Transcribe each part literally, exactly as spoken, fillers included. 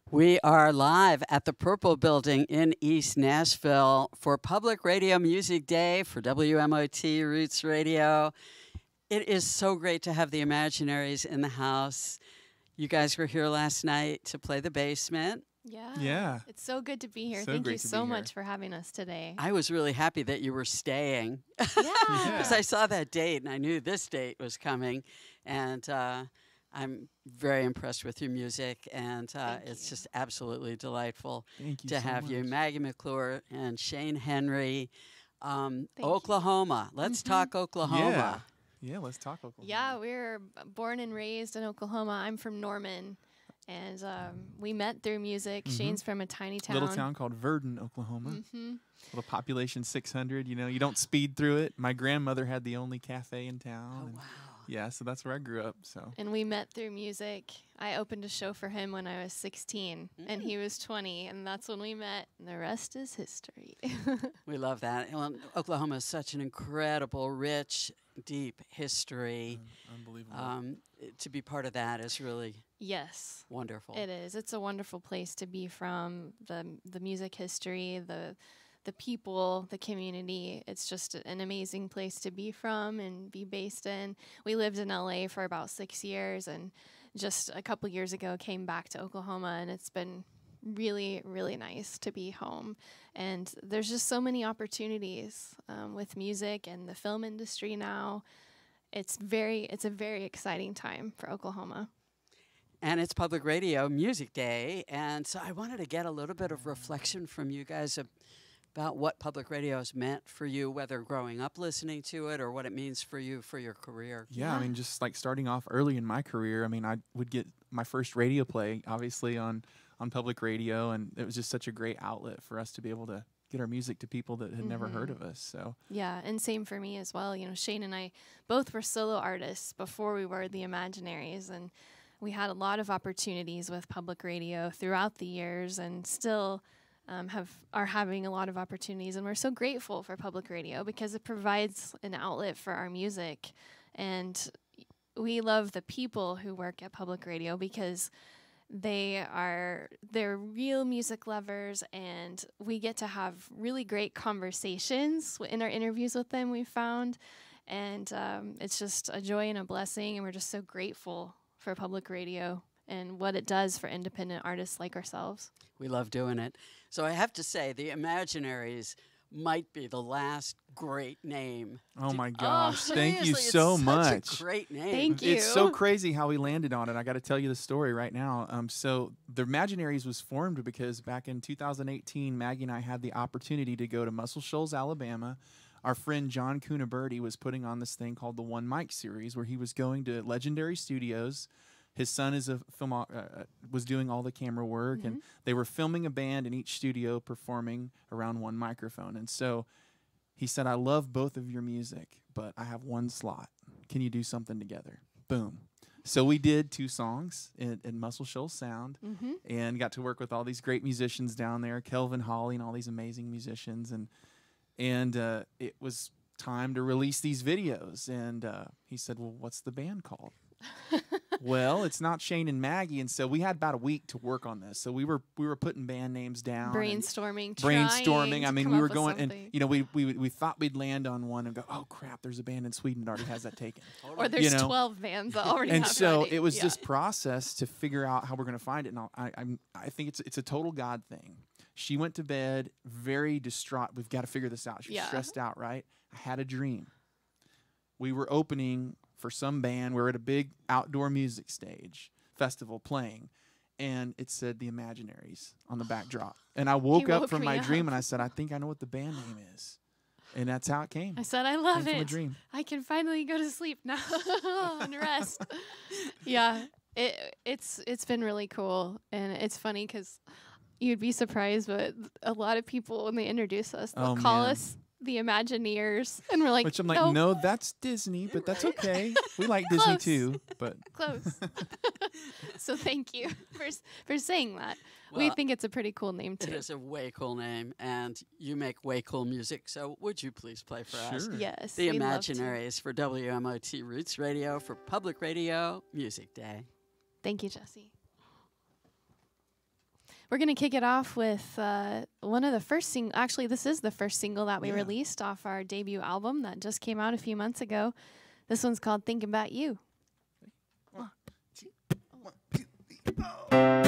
We are live at the Purple Building in East Nashville for Public Radio Music Day for W M O T Roots Radio. It is so great to have the Imaginaries in the house. You guys were here last night to play the basement. Yeah. Yeah. It's so good to be here. So Thank you great to so be much here. for having us today. I was really happy that you were staying Yeah. because I saw that date and I knew this date was coming. And uh, I'm very impressed with your music, and uh, Thank it's you. just absolutely delightful Thank you to so have you. much. Maggie McClure and Shane Henry. Um, Thank you. Oklahoma. Let's Mhm. talk Oklahoma. Yeah. Yeah, let's talk Oklahoma. Yeah, we were b- born and raised in Oklahoma. I'm from Norman, and um, we met through music. Mhm. Shane's from a tiny town. Little town called Verdon, Oklahoma. hmm Little population six hundred. You know, you don't speed through it. My grandmother had the only cafe in town. Oh, and wow. Yeah, so that's where I grew up. So And we met through music. I opened a show for him when I was sixteen, and he was twenty, and that's when we met, and the rest is history. We love that. Well, Oklahoma is such an incredible, rich, deep history. um, unbelievable. Um, i- to be part of that is really Yes. wonderful. It is. It's a wonderful place to be from. The the music history, the the people, the community. It's just a- an amazing place to be from and be based in. We lived in L A for about six years, and just a couple years ago came back to Oklahoma, and it's been really, really nice to be home. And there's just so many opportunities um, with music and the film industry now. It's very, it's a very exciting time for Oklahoma. And it's Public Radio Music Day. And so I wanted to get a little bit of reflection from you guys ab- about what public radio has meant for you, whether growing up listening to it or what it means for you for your career. yeah, I yeah. mean, just like starting off early in my career, I mean, I would get my first radio play, obviously, on, on public radio, and it was just such a great outlet for us to be able to get our music to people that had never heard Mhm. of us. So, Yeah, and same for me as well. You know, Shane and I both were solo artists before we were the Imaginaries, and we had a lot of opportunities with public radio throughout the years, and still um, have are having a lot of opportunities. And we're so grateful for public radio because it provides an outlet for our music, and we love the people who work at public radio because they are they're real music lovers, and we get to have really great conversations w- in our interviews with them, we found. And um, it's just a joy and a blessing, and we're just so grateful for public radio and what it does for independent artists like ourselves. We love doing it. So I have to say, the Imaginaries might be the last great name. oh to- my gosh, thank you seriously, it's so such much. a great name. Thank you. It's so crazy how we landed on it. I got to tell you the story right now. Um, so the Imaginaries was formed because back in two thousand eighteen, Maggie and I had the opportunity to go to Muscle Shoals, Alabama. Our friend John Cunaberti was putting on this thing called the One Mic series, where he was going to Legendary Studios. His son is a film, uh, was doing all the camera work, and they were filming a band in each studio performing around one microphone. And so he said, I love both of your music, but I have one slot. Can you do something together? Boom. So we did two songs in, in Muscle Shoals Sound, Mm-hmm. and got to work with all these great musicians down there, Kelvin Holly and all these amazing musicians. And and uh, it was time to release these videos. And uh, he said, well, what's the band called? Well, it's not Shane and Maggie. And so we had about a week to work on this. So we were we were putting band names down. and Brainstorming, trying brainstorming. I to mean, come we up were with going, and something. you know, we, we we thought we'd land on one and go, oh crap, there's a band in Sweden that already has that taken. Or there's know. twelve bands that already And have so ready. it was Yeah. this process to figure out how we're going to find it. And I'll- I I'm, I think it's it's a total God thing. She went to bed very distraught. We've got to figure this out. She was Yeah. stressed out, right? I had a dream. We were opening for some band. We were at a big outdoor music stage festival playing, and it said the Imaginaries on the backdrop. And I woke up woke from me my dream up. and I said, I think I know what the band name is. And that's how it came. I said, I Came love from a it. dream. I can finally go to sleep now and rest. Yeah, it it's it's been really cool, and it's funny because you'd be surprised, but a lot of people when they introduce us, they'll Oh, call man. us the Imagineers, and we're like, Which I'm like, no, no, that's Disney, but that's okay. We like Disney Close. too. But close. So thank you for s- for saying that. we Well, think it's a pretty cool name It too. is a way cool name, and you make way cool music. So would you please play for us? Sure. Yes, The we'd love to. Imaginaries for W M O T Roots Radio for Public Radio Music Day. Thank you, Jesse. we're going to kick it off with uh, one of the first sing. Actually, this is the first single that we Yeah. released off our debut album that just came out a few months ago. This one's called Thinking About You. One, two, one, two, three, oh.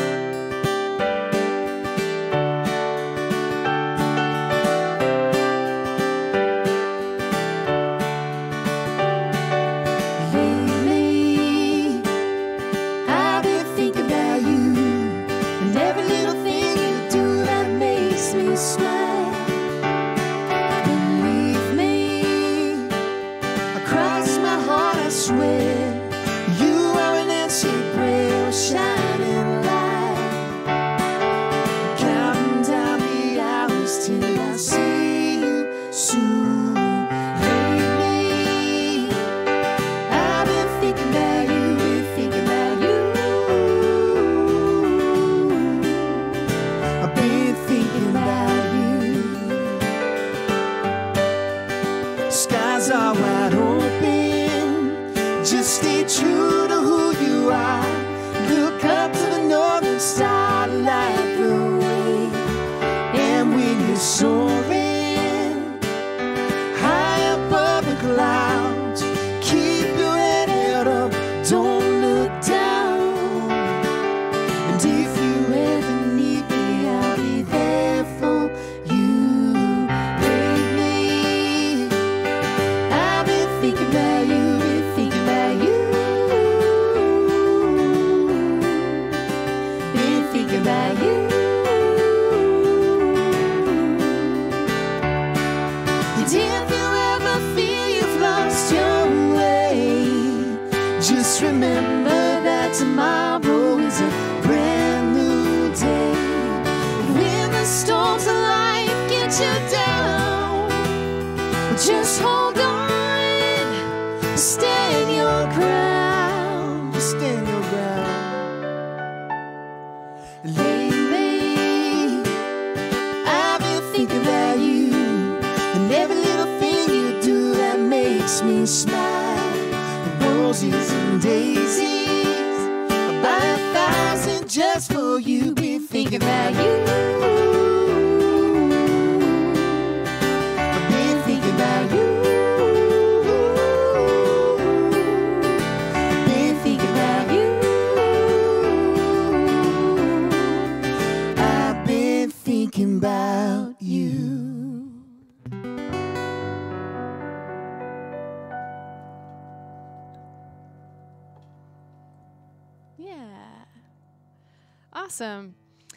Awesome.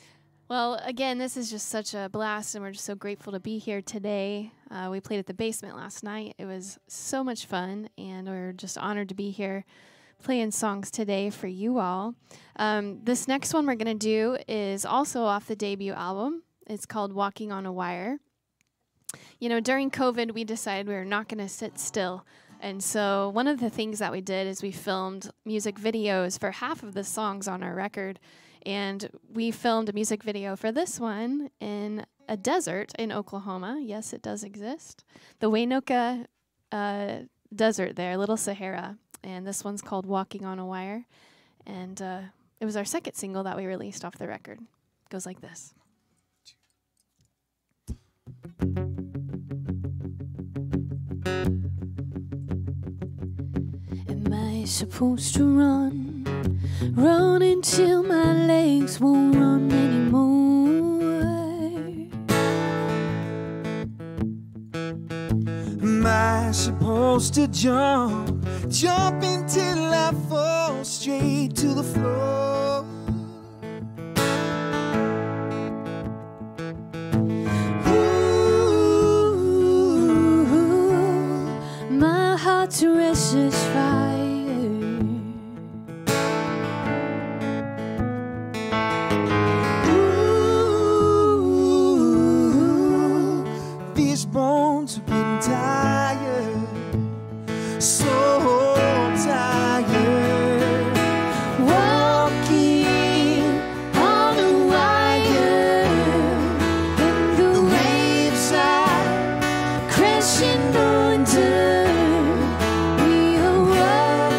Well, again, this is just such a blast, and we're just so grateful to be here today. Uh, we played at the basement last night. It was so much fun, and we're just honored to be here playing songs today for you all. Um, this next one we're going to do is also off the debut album. It's called Walking on a Wire. You know, during COVID, we decided we were not going to sit still. And so one of the things that we did is we filmed music videos for half of the songs on our record. And we filmed a music video for this one in a desert in Oklahoma. Yes, it does exist. The Waynoka uh, Desert there, Little Sahara. And this one's called Walking on a Wire. And uh, it was our second single that we released off the record. It goes like this. Am I supposed to run? Run until my legs won't run anymore. Am I supposed to jump? Jump until I fall straight to the floor. Ooh, my heart's a restless fire. Bones have been tired, so tired, walking on a wire, and the waves are crashing under. We are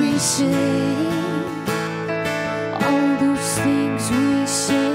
we say, all those things we say.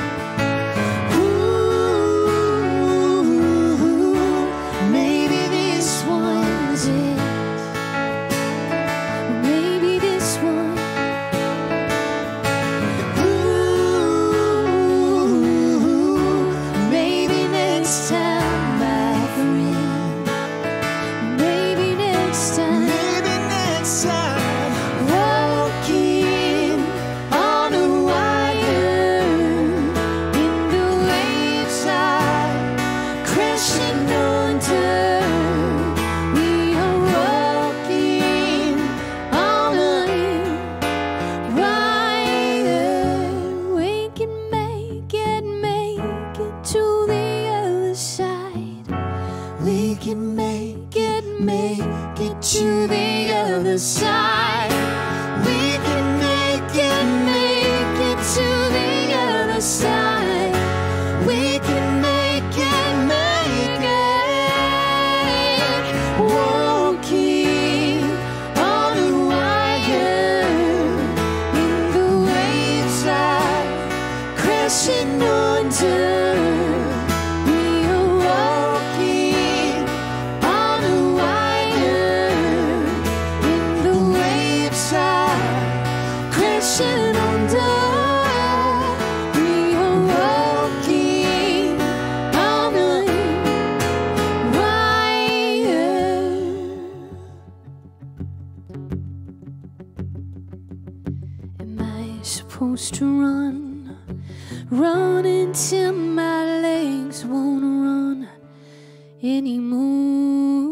Supposed to run, run until my legs won't run anymore.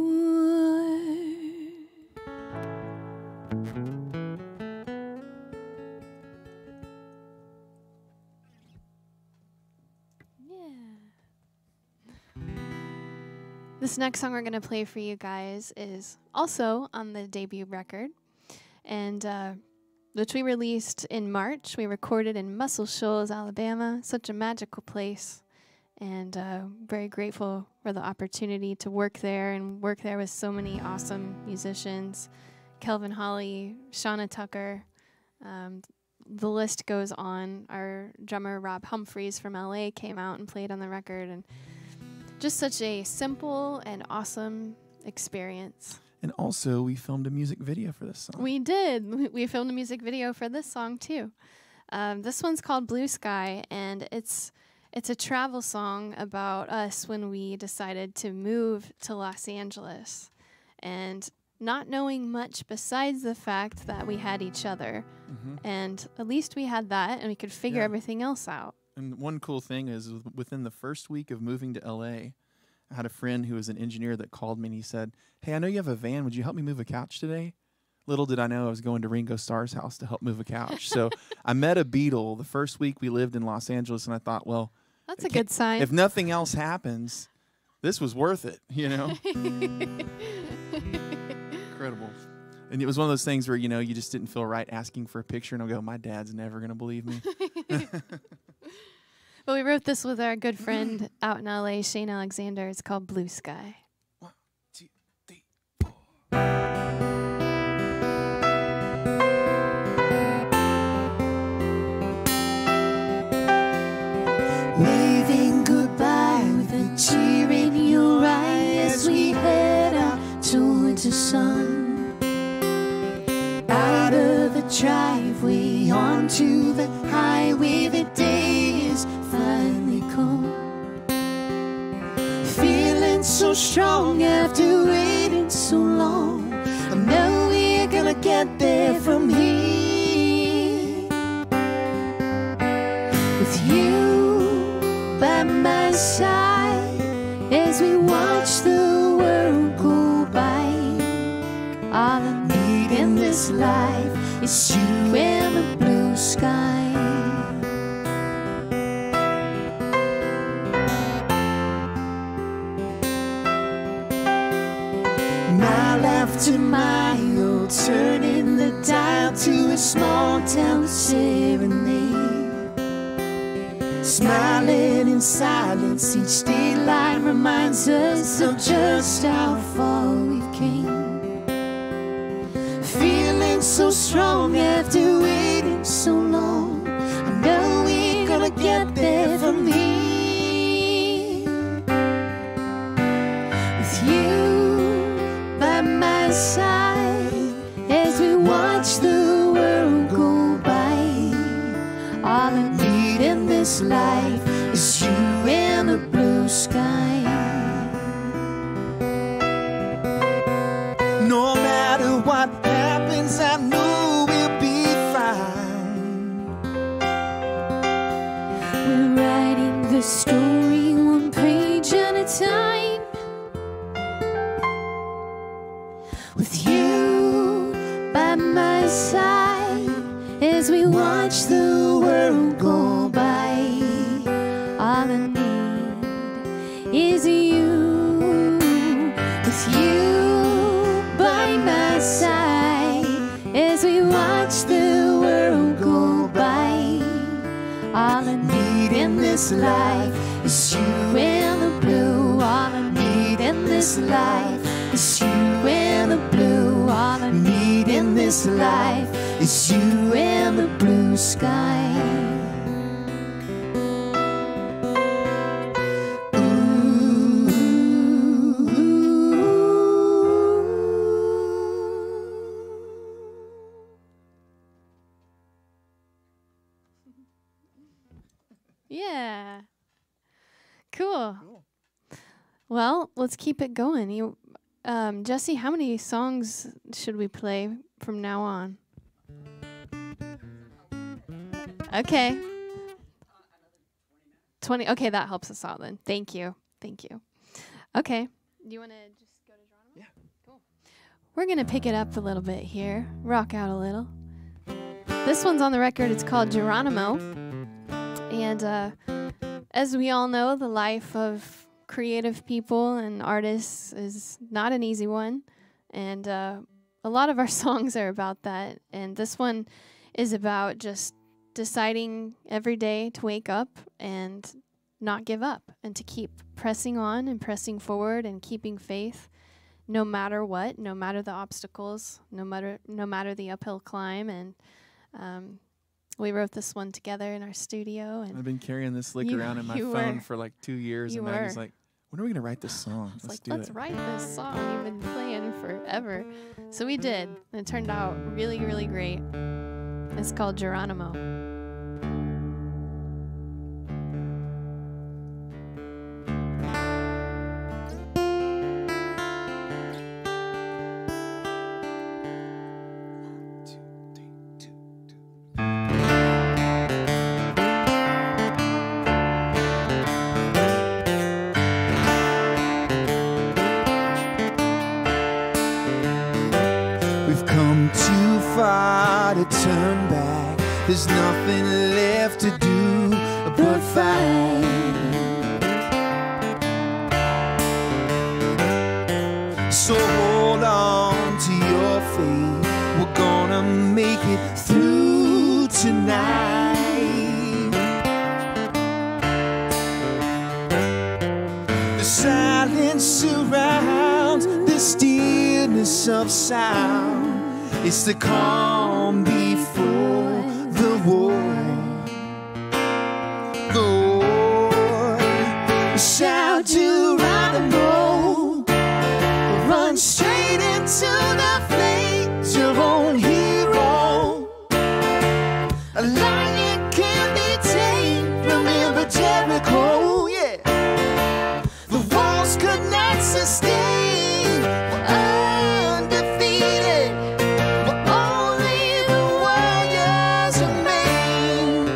Yeah. This next song we're going to play for you guys is also on the debut record, and uh, which we released in March. We recorded in Muscle Shoals, Alabama, such a magical place, and uh, very grateful for the opportunity to work there and work there with so many awesome musicians. Kelvin Holly, Shauna Tucker, um, the list goes on. Our drummer Rob Humphreys from L A came out and played on the record, and just such a simple and awesome experience. And also, we filmed a music video for this song. We did. We filmed a music video for this song, too. Um, this one's called Blue Sky, and it's it's a travel song about us when we decided to move to Los Angeles. And not knowing much besides the fact that we had each other. Mm-hmm. And at least we had that, and we could figure yeah. everything else out. And one cool thing is, within the first week of moving to L A, I had a friend who was an engineer that called me and he said, "Hey, I know you have a van. Would you help me move a couch today?" Little did I know I was going to Ringo Starr's house to help move a couch. So I met a Beatle the first week we lived in Los Angeles, and I thought, well, that's a good sign. If nothing else happens, this was worth it, you know? Incredible. And it was one of those things where, you know, you just didn't feel right asking for a picture, and I'll go, my dad's never going to believe me. Well, we wrote this with our good friend out in L A, Shane Alexander. It's called Blue Sky. One, two, three, four. Waving goodbye with a tear in your eye as we head out towards the sun. Out of the driveway onto the highway, the day is finally come. Feeling so strong after waiting so long. I know we're gonna get there from here. With you by my side as we watch the world go by. All I need in this life is you and the blue sky. Mile after mile, turning the dial to a small town serenade. Smiling in silence, each daylight reminds us of just how far we've came. Feeling feeling so strong after waiting so long. I know we're gonna get there for me. With you by my side as we watch the world go by. All I need in this life is you and the blue sky. No matter what happens, I know we'll be fine. We're writing the story one page at a time. With you by my side as we watch the world go by. All I need is you. With you by my side as we watch the world go by. All I need in this life is you and the blue. All I need in this life is you and the blue. All I need in this life is you and the blue sky. Yeah. Cool. Well, let's keep it going. You, um, Jesse, how many songs should we play from now on? Okay. twenty. Okay, that helps us out then. Thank you. Thank you. Okay. Do you want to just go to Geronimo? Yeah. Cool. We're going to pick it up a little bit here. Rock out a little. This one's on the record. It's called Geronimo. And uh, as we all know, the life of creative people and artists is not an easy one. And uh, a lot of our songs are about that. And this one is about just deciding every day to wake up and not give up and to keep pressing on and pressing forward and keeping faith no matter what, no matter the obstacles, no matter no matter the uphill climb. And um, we wrote this one together in our studio. And I've been carrying this lick you, around in my you phone were. for like two years, You and Maggie's were. like, "When are we gonna write this song? It's Let's like, do let's it." write this song you've been playing forever. So we did, and it turned out really, really great. It's called Geronimo. We've come too far to turn back. There's nothing left to do but fight. So hold on to your faith. We're gonna make it through tonight. The silence surrounds the stillness of sound. It's the calm before the war. Lord, shout Geronimo, run straight into the flames, your own hero. A lion can be tamed, remember Jericho, yeah. The walls could not sustain, we're undefeated, we're only the warriors remain.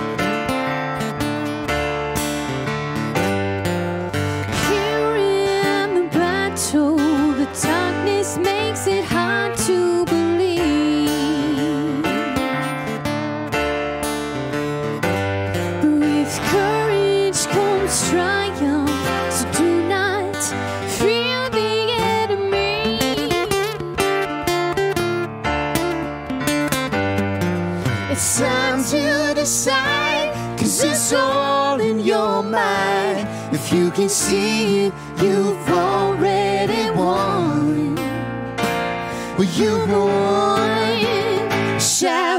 Here in the battle, the darkness makes it hard to believe. With courage comes triumph, so do not fear the enemy. It's time to decide, 'cause it's all in your mind. If you can see it, you've already won. Well, you won.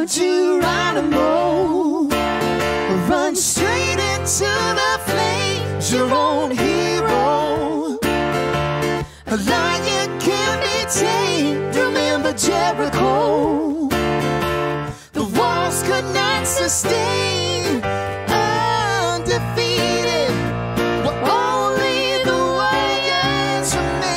Shout Geronimo, run straight into the flames, your own hero. A lion can't be tamed, remember Jericho. The walls could not sustain, undefeated, were only the warriors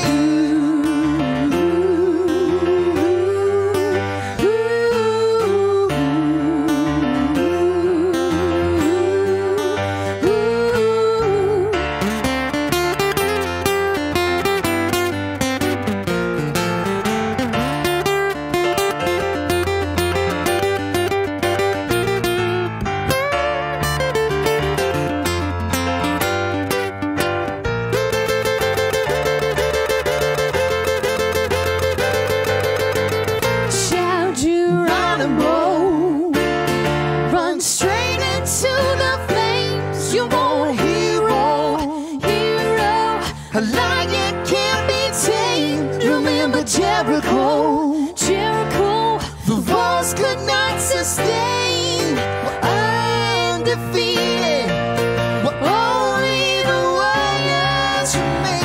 Jericho, Jericho, the walls could not sustain, were undefeated, were only the warriors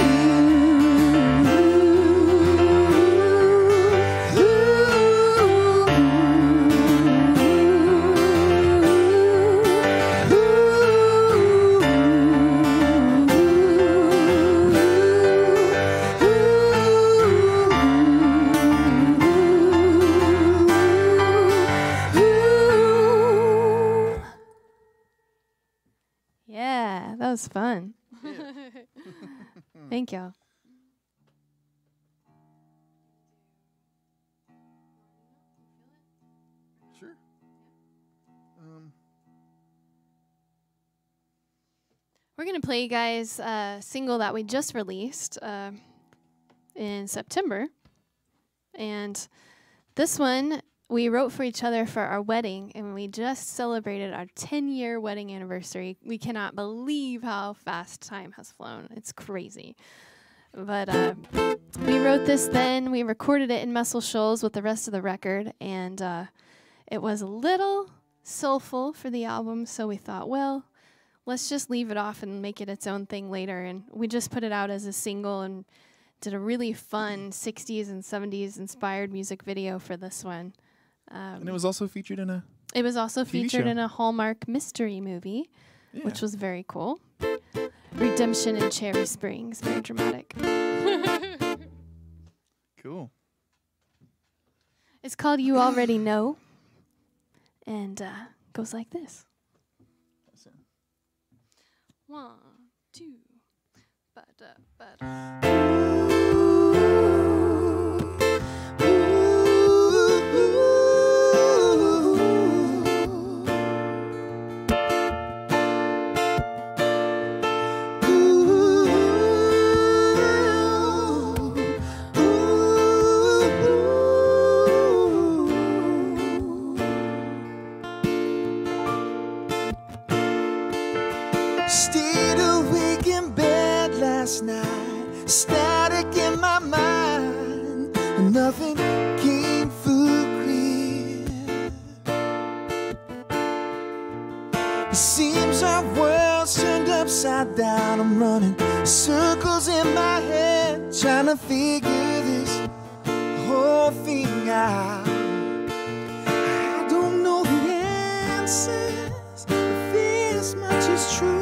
That was fun. Thank y'all. Sure. Um. We're going to play you guys a single that we just released uh, in September. And this one we wrote for each other for our wedding, and we just celebrated our ten-year wedding anniversary. We cannot believe how fast time has flown. It's crazy. But uh, we wrote this then. We recorded it in Muscle Shoals with the rest of the record, and uh, it was a little soulful for the album, so we thought, well, let's just leave it off and make it its own thing later. And we just put it out as a single and did a really fun sixties and seventies inspired music video for this one. Um, and it was also featured in a It was also T V featured show. in a Hallmark mystery movie, yeah. which was very cool. Redemption in Cherry Springs, very dramatic. cool. It's called You Already Know, and uh, goes like this. One, two, ba-da, ba-da. Stayed awake in bed last night, static in my mind, and nothing came through clear. It seems our world's turned upside down. I'm running circles in my head, trying to figure this whole thing out. I don't know the answers, but this much is true.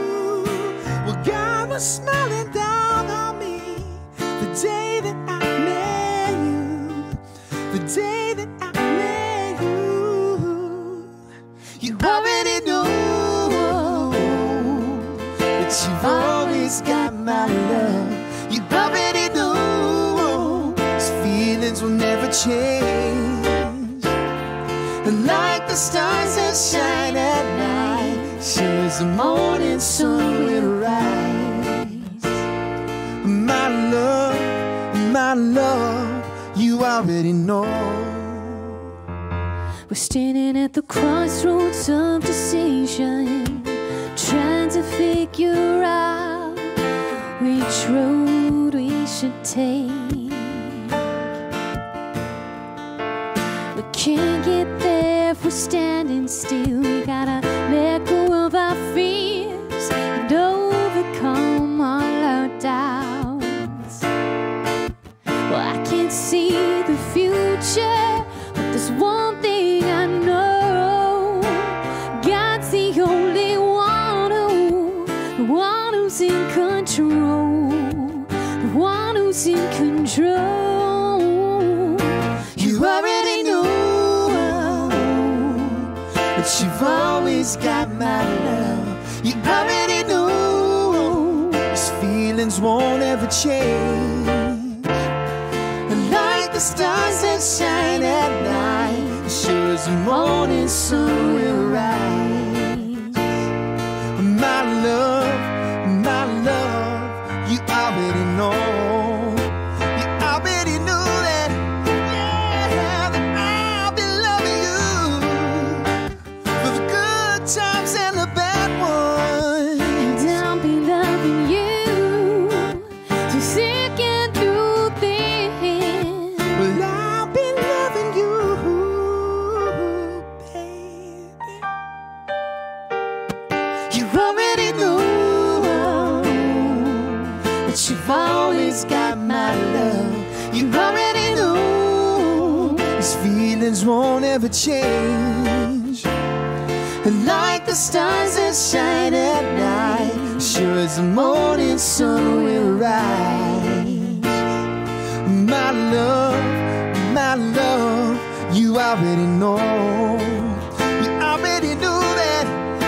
God was smiling down on me the day that I met you, the day that I met you. You already know that you've always got my love. You already know these feelings will never change. And like the stars that shine at night, sure as the morning sun will rise. My love, my love, you already know. We're standing at the crossroads of decision, trying to figure out which road we should take. We can't get there if we're standing still, we gotta let go of our fears and overcome all our doubts. Well, I can't see the future, but there's one thing I know. God's the only one who, the one who's in control, the one who's in control. You already know that you've always got my love. You already know these feelings won't ever change. And like the stars that shine at night, sure as the morning sun will rise. My love, my love, you already know. You've always got my love. You already know these feelings won't ever change. And like the stars that shine at night, sure as the morning sun will rise. My love, my love, you already know. You already knew that.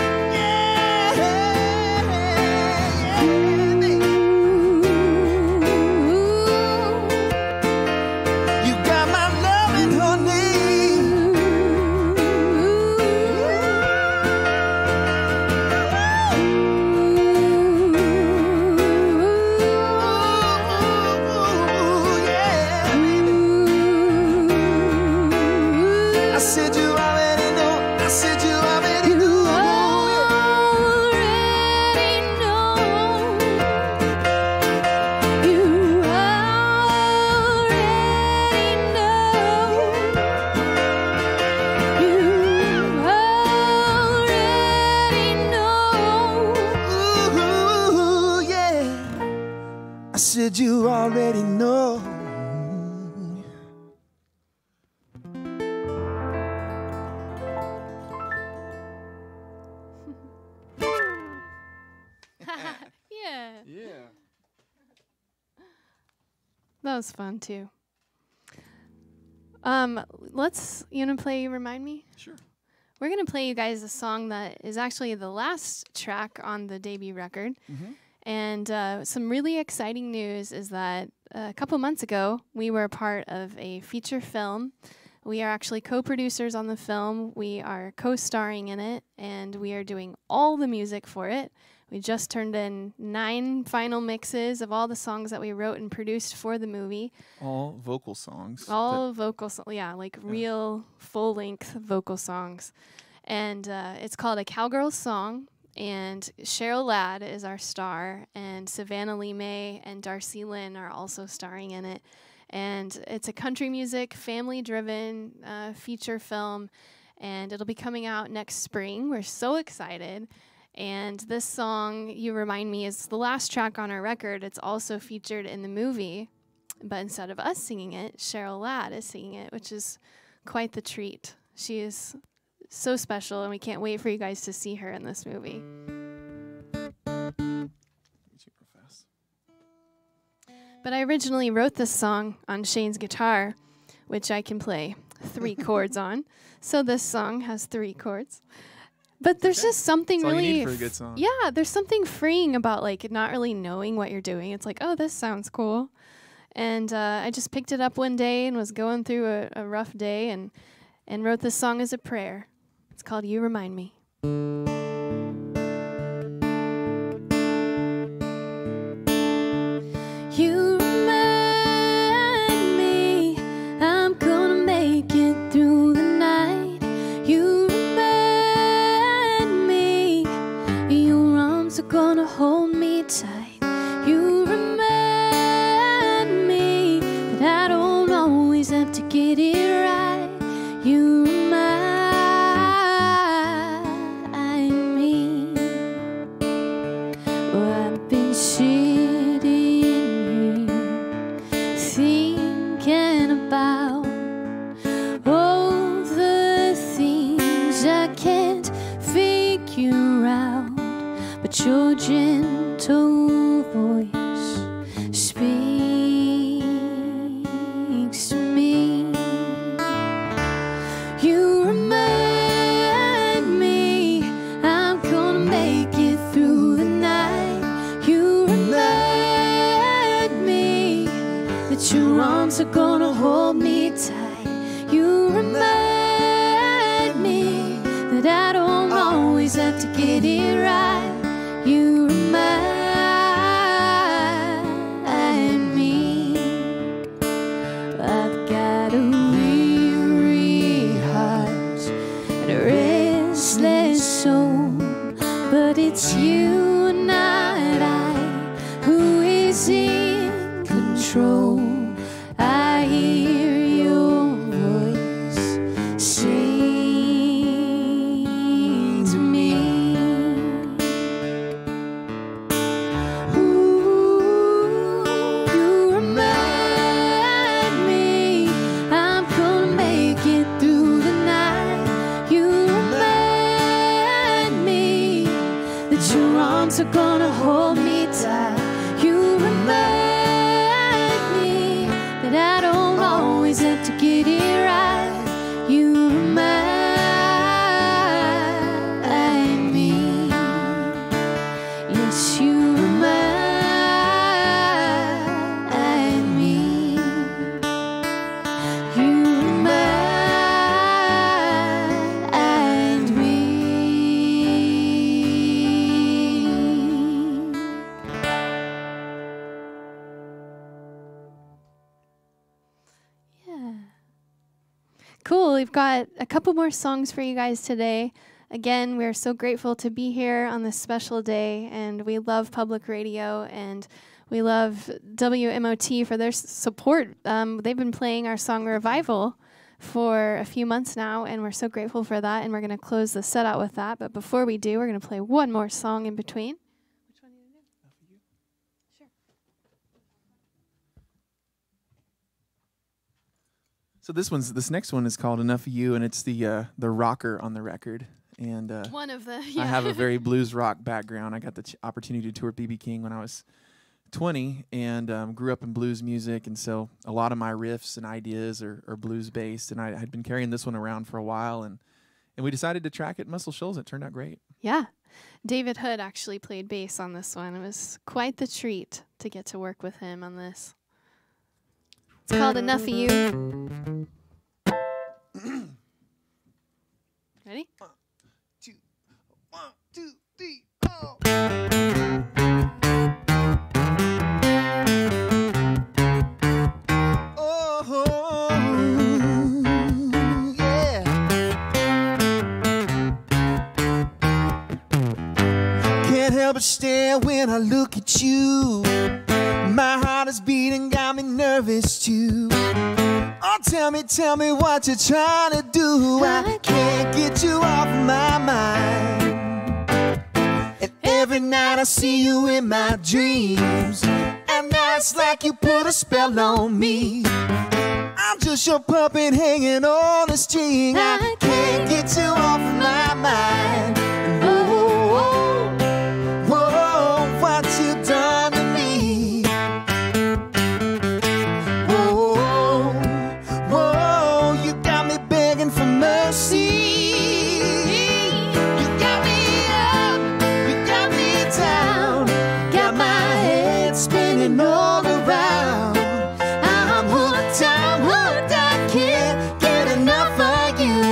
Said you already know. Yeah. Yeah. That was fun too. Um, let's you wanna play Remind Me? Sure. We're gonna play you guys a song that is actually the last track on the debut record. Mm-hmm. And uh, some really exciting news is that a couple months ago, we were a part of a feature film. We are actually co-producers on the film. We are co-starring in it, and we are doing all the music for it. We just turned in nine final mixes of all the songs that we wrote and produced for the movie. All vocal songs. All vocal, so yeah, like yeah. real full-length vocal songs. And uh, it's called A Cowgirl's Song. And Cheryl Ladd is our star, and Savannah Lee May and Darcy Lynn are also starring in it. And it's a country music, family-driven uh, feature film, and it'll be coming out next spring. We're so excited. And this song, You Remind Me, is the last track on our record. It's also featured in the movie, but instead of us singing it, Cheryl Ladd is singing it, which is quite the treat. She is so special, and we can't wait for you guys to see her in this movie. But I originally wrote this song on Shane's guitar, which I can play three chords on. So this song has three chords. But there's okay. just something That's really, all you need for a good song. yeah, there's something freeing about like not really knowing what you're doing. It's like, oh, this sounds cool. And uh, I just picked it up one day and was going through a, a rough day and, and wrote this song as a prayer. It's called You Remind Me. You remind me I'm gonna make it through the night. You remind me your arms are gonna hold me tight. You remind me that I don't always have to get it right. You remind your gentle voice speaks to me. You remind me I'm gonna make it through the night. You remind me that your arms are gonna hold me tight. You remind me that I don't always have to get it right. You remind me I've got a weary heart and a restless soul, but it's you, not I, who is in control. I hear your voice sing to me. Ooh, you remind me I'm gonna make it through the night. You remind me that your arms are gonna hold me tight. You remind me that I don't always have to get it right. You remind me, yes, you remind me, you remind me. Yeah. Cool. We've got a couple more songs for you guys today. Again, we're so grateful to be here on this special day, and we love public radio, and we love W M O T for their s- support. Um, they've been playing our song Revival for a few months now, and we're so grateful for that, and we're going to close the set out with that. But before we do, we're going to play one more song in between. Which one do you do? Sure. So this one's this next one is called "Enough of You," and it's the uh, the rocker on the record. And uh, One of the, I yeah. have a very blues rock background. I got the ch- opportunity to tour B B King when I was twenty, and um, grew up in blues music, and so a lot of my riffs and ideas are, are blues based. And I had been carrying this one around for a while, and and we decided to track it at Muscle Shoals. It turned out great. Yeah. David Hood actually played bass on this one. It was quite the treat to get to work with him on this. It's called Enough of You. Ready? Two, one, two, three, four. Oh, yeah. Can't help but stare when I look at you. My heart is beating, got me nervous too. Oh, tell me, tell me what you're trying to do. I can't get you off my mind. And every night I see you in my dreams, and now it's like you put a spell on me. I'm just your puppet hanging on a string. I can't get you off my mind. Whoa, whoa, whoa, what you done to me. Whoa, whoa, you got me begging for mercy. You got me up, you got me down, got my head spinning all around. I'm hooked, I'm hooked, I can't get enough of you.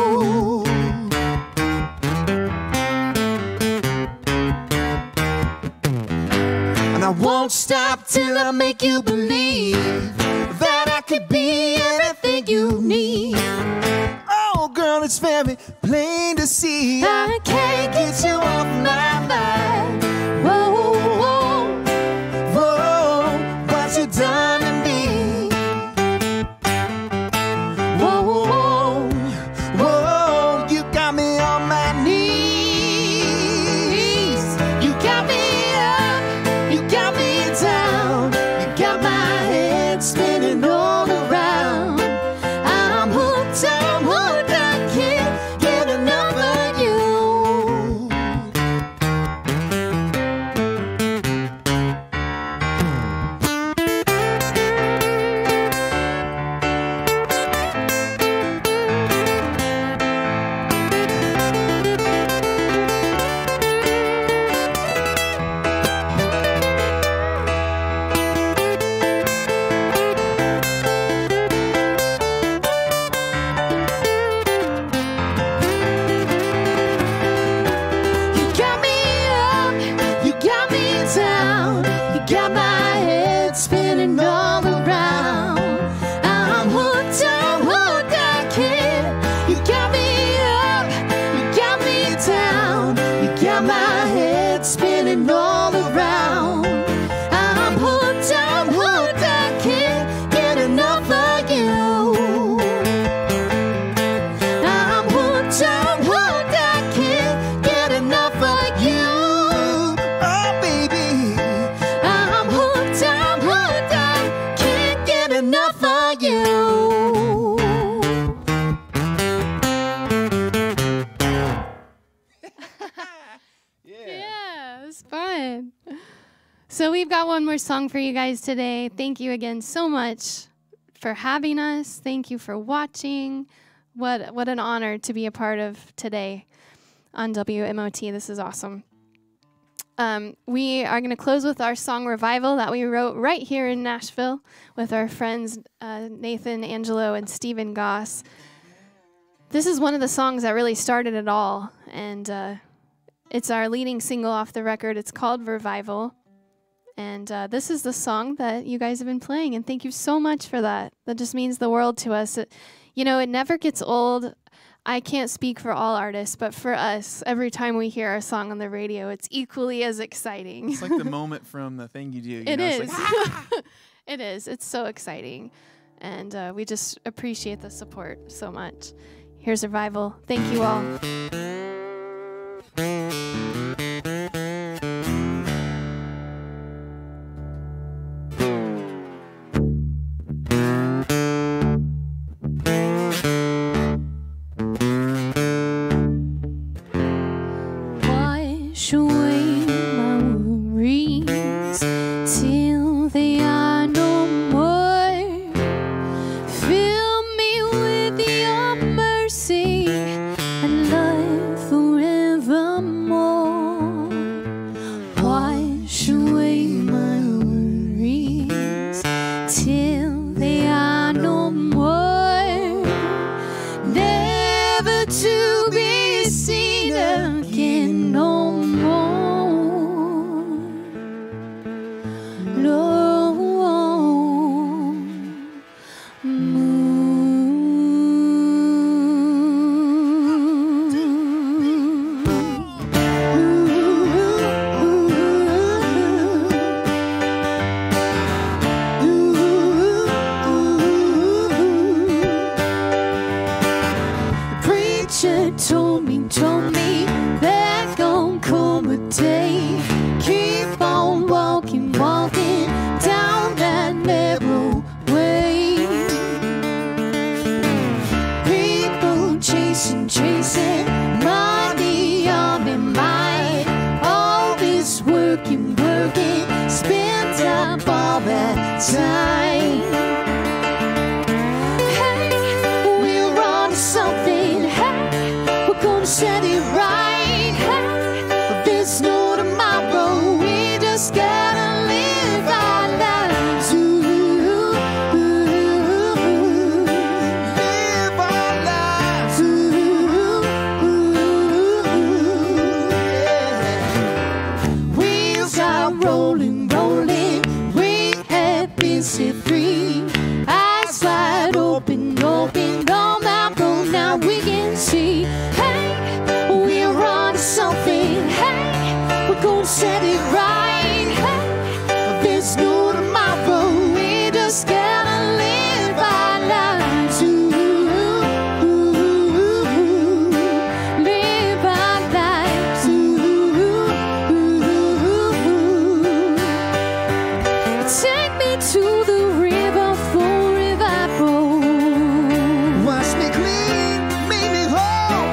And I won't stop till I make you believe that I could be anything you need. Oh, girl, it's very plain to see I can't get you off my mind. Whoa, whoa, whoa, what you done to me. Whoa, whoa, whoa, you got me on my knees. You got me up, you got me down, you got my head spinning all around. I'm hooked, I'm hooked, I can't get enough of you. So we've got one more song for you guys today. Thank you again so much for having us. Thank you for watching. What what an honor to be a part of today on W M O T. This is awesome. Um, we are going to close with our song Revival that we wrote right here in Nashville with our friends uh, Nathan, Angelo, and Stephen Goss. This is one of the songs that really started it all, and uh, it's our leading single off the record. It's called Revival. And uh, this is the song that you guys have been playing, and thank you so much for that. That just means the world to us. It, you know, it never gets old. I can't speak for all artists, but for us, every time we hear our song on the radio, it's equally as exciting. It's like the moment from the thing you do. You It know, is. It's like, It is. It's so exciting. And uh, we just appreciate the support so much. Here's Revival. Thank you all. Wash away my worries till they are no more. Fill me with your mercy and love forevermore. Wash away my worries till they are no more. Never to be seen again no more. No Preacher told me, told me that gon' come a day. Keep on walking, walking down that narrow way. People chasing, chasing money on their mind. All this working, working, spent up all that time. Hey, we're on to something. Hey, we're gonna set it right. Hey, there's no tomorrow. We just gotta live our lives. Ooh, ooh, ooh. Live our lives. Ooh, ooh, ooh. Wheels are rolling, rolling. We have been set free. Eyes wide open, open. On that road now we can see. Hey, we're on to something. Hey, we're gonna set it right. Hey, there's no tomorrow. We just gotta live our lives. Ooh, ooh, ooh. Live our lives. Ooh, ooh, ooh. Take me to the river for revival. Wash me clean, make me whole.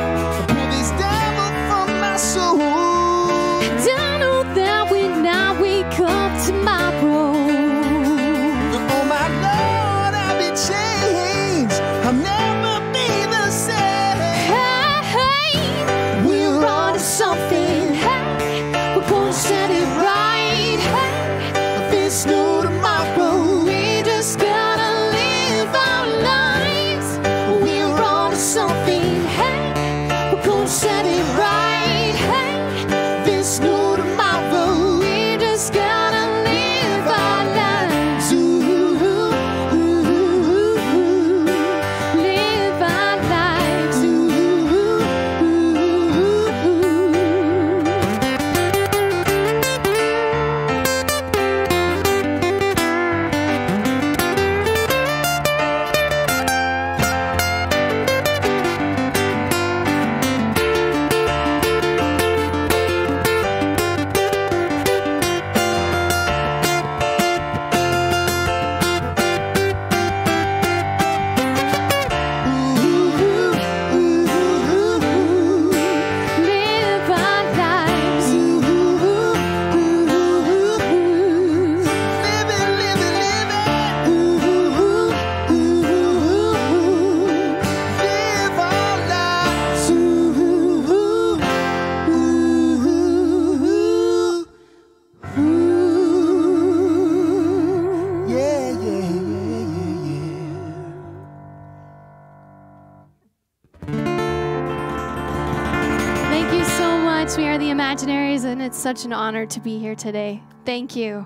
much. We are the Imaginaries, and it's such an honor to be here today. Thank you.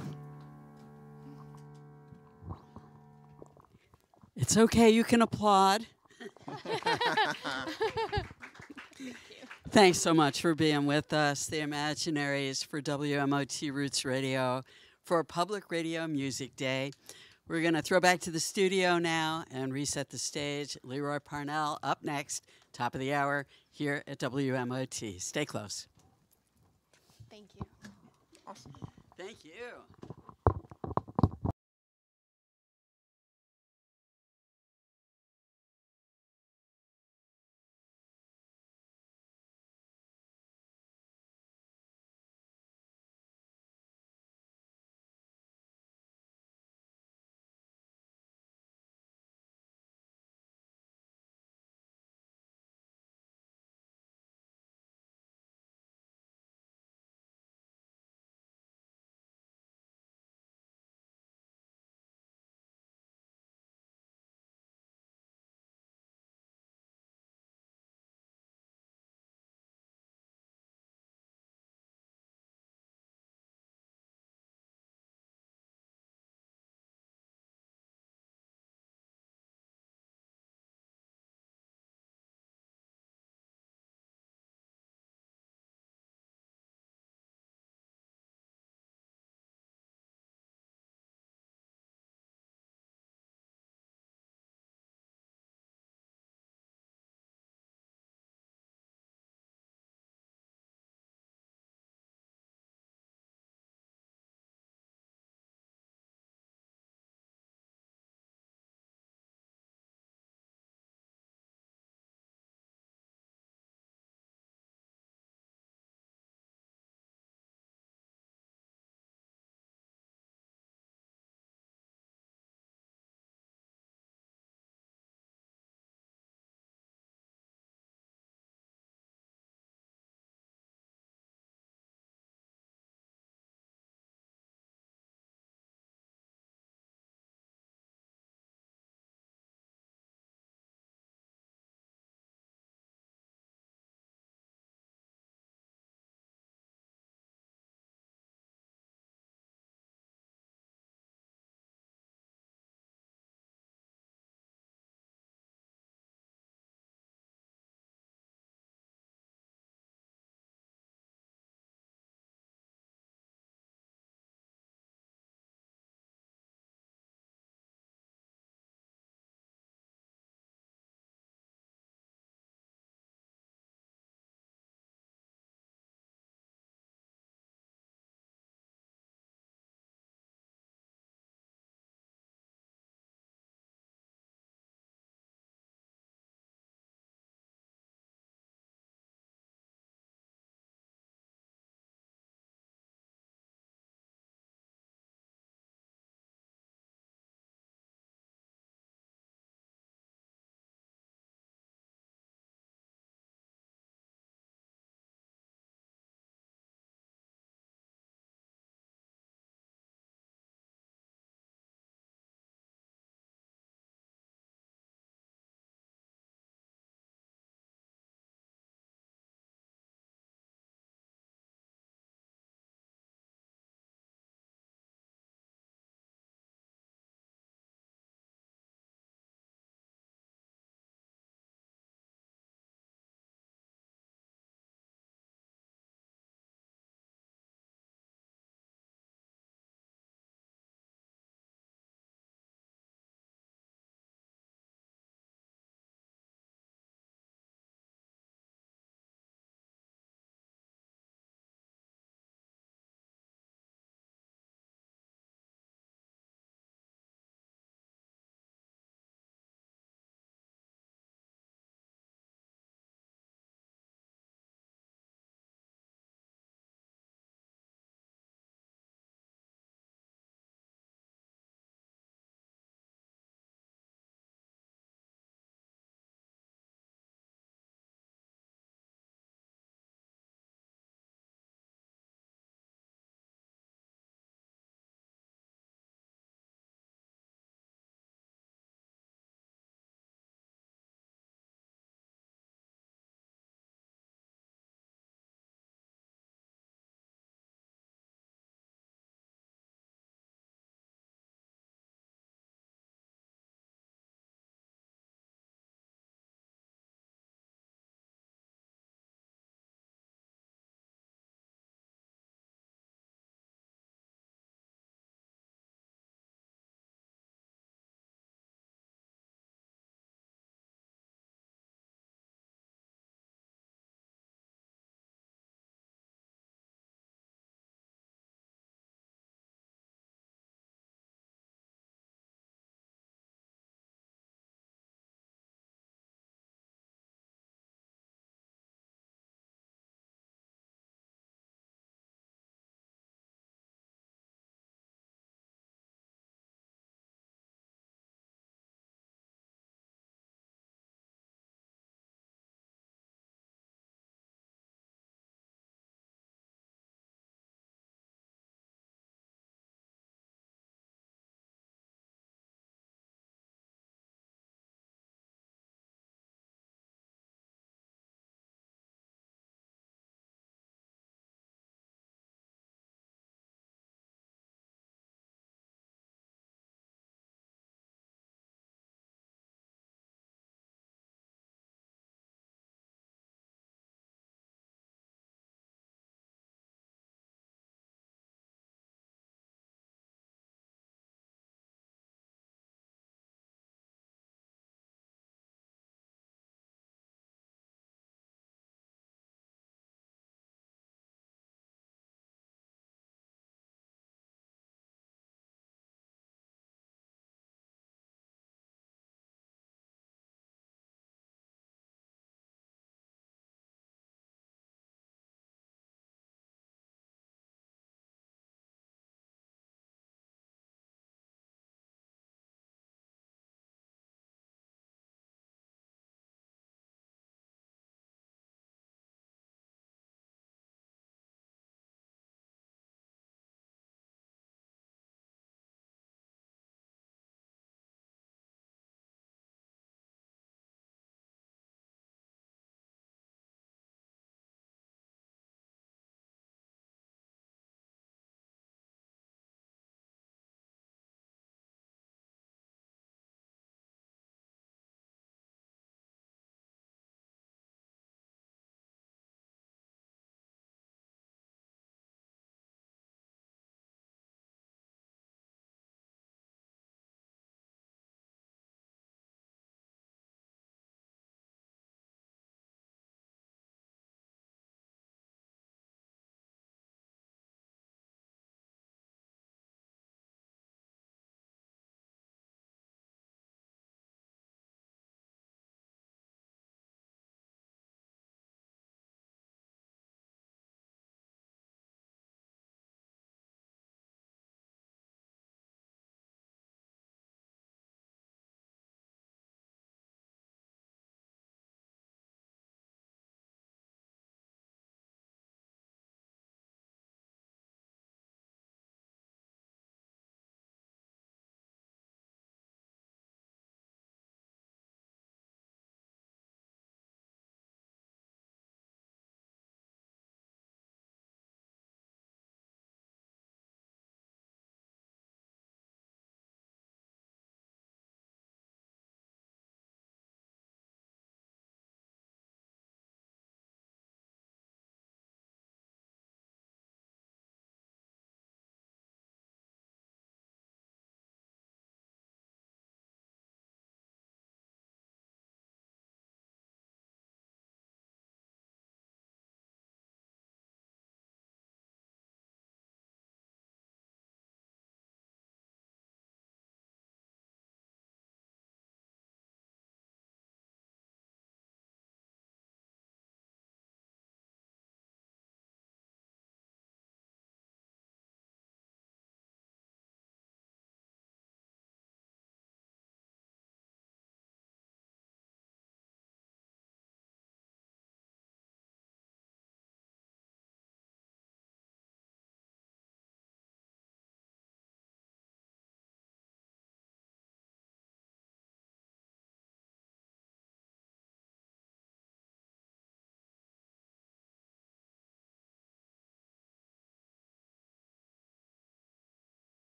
It's okay. You can applaud. Thanks so much for being with us, the Imaginaries, for W M O T Roots Radio for Public Radio Music Day. We're going to throw back to the studio now and reset the stage. Leroy Parnell up next, top of the hour, here at W M O T. Stay close. Thank you. Awesome. Thank you.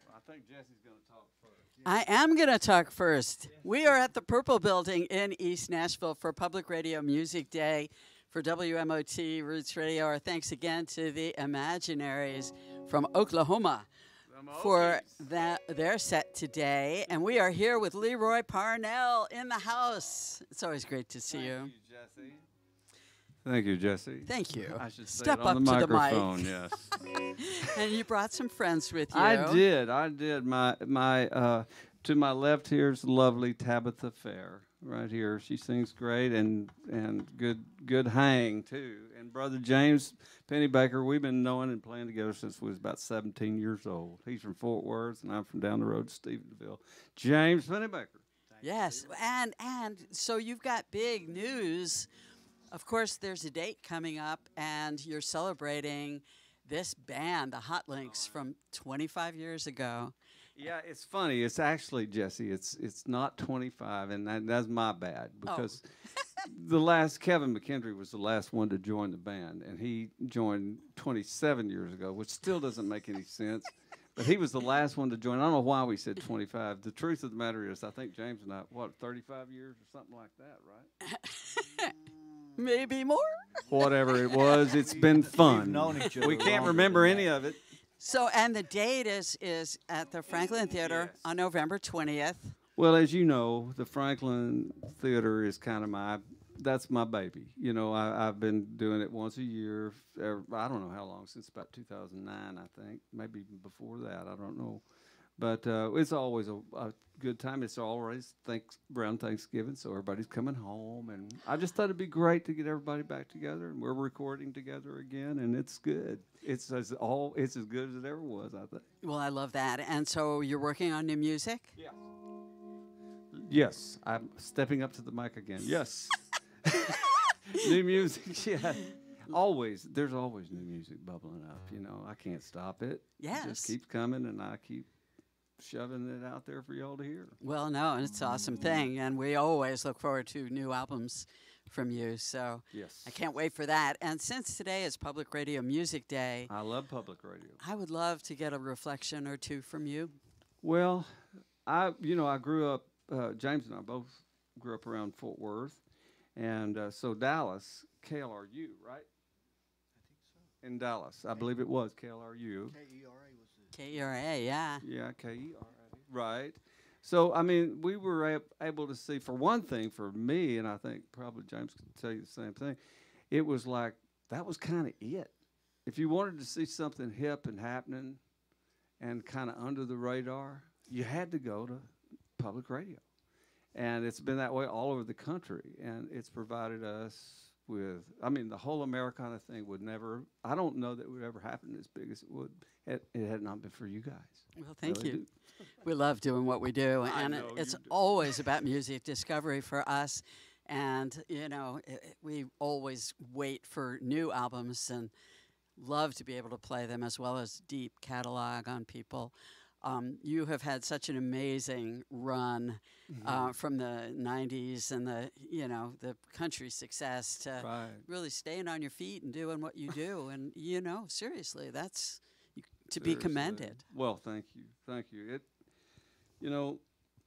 I think Jesse's going to talk first. I am going to talk first. We are at the Purple Building in East Nashville for Public Radio Music Day for W M O T Roots Radio. Our thanks again to the Imaginaries from Oklahoma for that their set today. And we are here with Leroy Parnell in the house. It's always great to see Thank you. you, Jesse. Thank you, Jesse. Thank you. I should say Step it on up the to the microphone, mic. yes. And you brought some friends with you. I did. I did. My my uh, to my left here is lovely Tabitha Fair right here. She sings great and and good good hang too. And brother James Pennybaker, we've been knowing and playing together since we was about seventeen years old. He's from Fort Worth and I'm from down the road, Stephenville. James Pennybaker. Yes, and and so you've got big news. Of course, there's a date coming up, and you're celebrating this band, the Hot Links, from twenty-five years ago. Yeah, it's funny. It's actually, Jesse, it's it's not twenty-five, and that, that's my bad because oh. the last, Kevin McKendry was the last one to join the band, and he joined twenty-seven years ago, which still doesn't make any sense. But he was the last one to join. I don't know why we said twenty-five. The truth of the matter is, I think James and I, what, thirty-five years or something like that, right? Maybe more. Whatever it was, it's been fun. We've known each other we can't longer remember than any that. of it. So, and the date is is at the Franklin Theater Yes. on November twentieth. Well, as you know, the Franklin Theater is kind of my, that's my baby. You know, I, I've been doing it once a year. er, I don't know how long, since about two thousand nine, I think. Maybe even before that, I don't know. But uh, it's always a, a good time. It's always thanks, around Thanksgiving, so everybody's coming home. And I just thought it'd be great to get everybody back together. And we're recording together again, and it's good. It's as all. It's as good as it ever was, I think. Well, I love that. And so you're working on new music? Yeah. Yes, I'm stepping up to the mic again. Yes. New music, yeah. Always, there's always new music bubbling up. You know, I can't stop it. Yes. It just keeps coming, and I keep shoving it out there for y'all to hear. Well, no, and it's an awesome thing. And we always look forward to new albums from you. So Yes. I can't wait for that. And since today is Public Radio Music Day, I love public radio. I would love to get a reflection or two from you. Well, I, you know, I grew up, uh, James and I both grew up around Fort Worth. And uh, so Dallas, K L R U, right? I think so. In Dallas. I believe it was K L R U. K E R A was the K E R A, yeah. Yeah, K E R A. Right. So, I mean, we were ab- able to see, for one thing, for me, and I think probably James can tell you the same thing, it was like, that was kind of it. If you wanted to see something hip and happening and kind of under the radar, you had to go to public radio. And it's been that way all over the country, and it's provided us with, I mean, the whole Americana thing would never, I don't know that it would ever happen as big as it would. It, it had not been for you guys. Well, thank Really you. do. We love doing what we do, I and it, know it's you do. always about music discovery for us. And, you know, i i- we always wait for new albums and love to be able to play them, as well as deep catalog on people. Um, you have had such an amazing run uh, from the nineties and the, you know, the country success to Right. really staying on your feet and doing what you do. And, you know, seriously, that's you- to be Seriously. commended. Well, thank you, thank you. It, you know,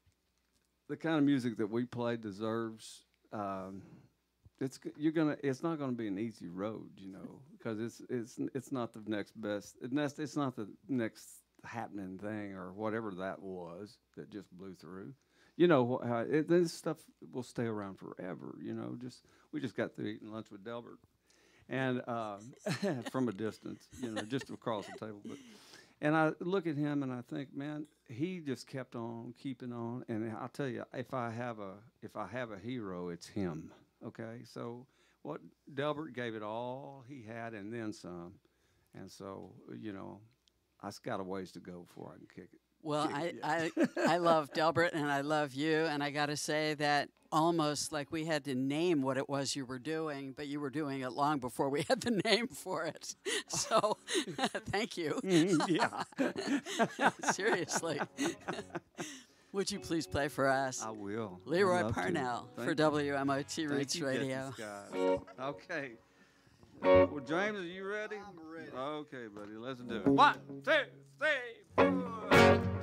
the kind of music that we play deserves. Um, it's g- you're gonna. It's not gonna be an easy road, you know, because it's it's it's not the next best. It's not, it's not the next happening thing or whatever that was that just blew through. You know, wh- how it, this stuff will stay around forever. You know, just we just got through eating lunch with Delbert, and um, from a distance, you know, just across the table. But and I look at him and I think, man, he just kept on keeping on. And I'll tell you, if I have a if I have a hero, it's him. Okay, so what Delbert gave it all he had and then some, and so you know, I s- got a ways to go before I can kick it. Well, kick I, it, yeah. I I love Delbert and I love you, and I got to say that almost like we had to name what it was you were doing, but you were doing it long before we had the name for it. So, thank you. Yeah. Seriously. Would you please play for us? I will. I'd Leroy love to. Parnell for Thank W M O T Thank Roots you, Radio. Jesse Scott. Okay. Well, James, are you ready? I'm ready. Okay, buddy. Let's do it. One, two, three, four.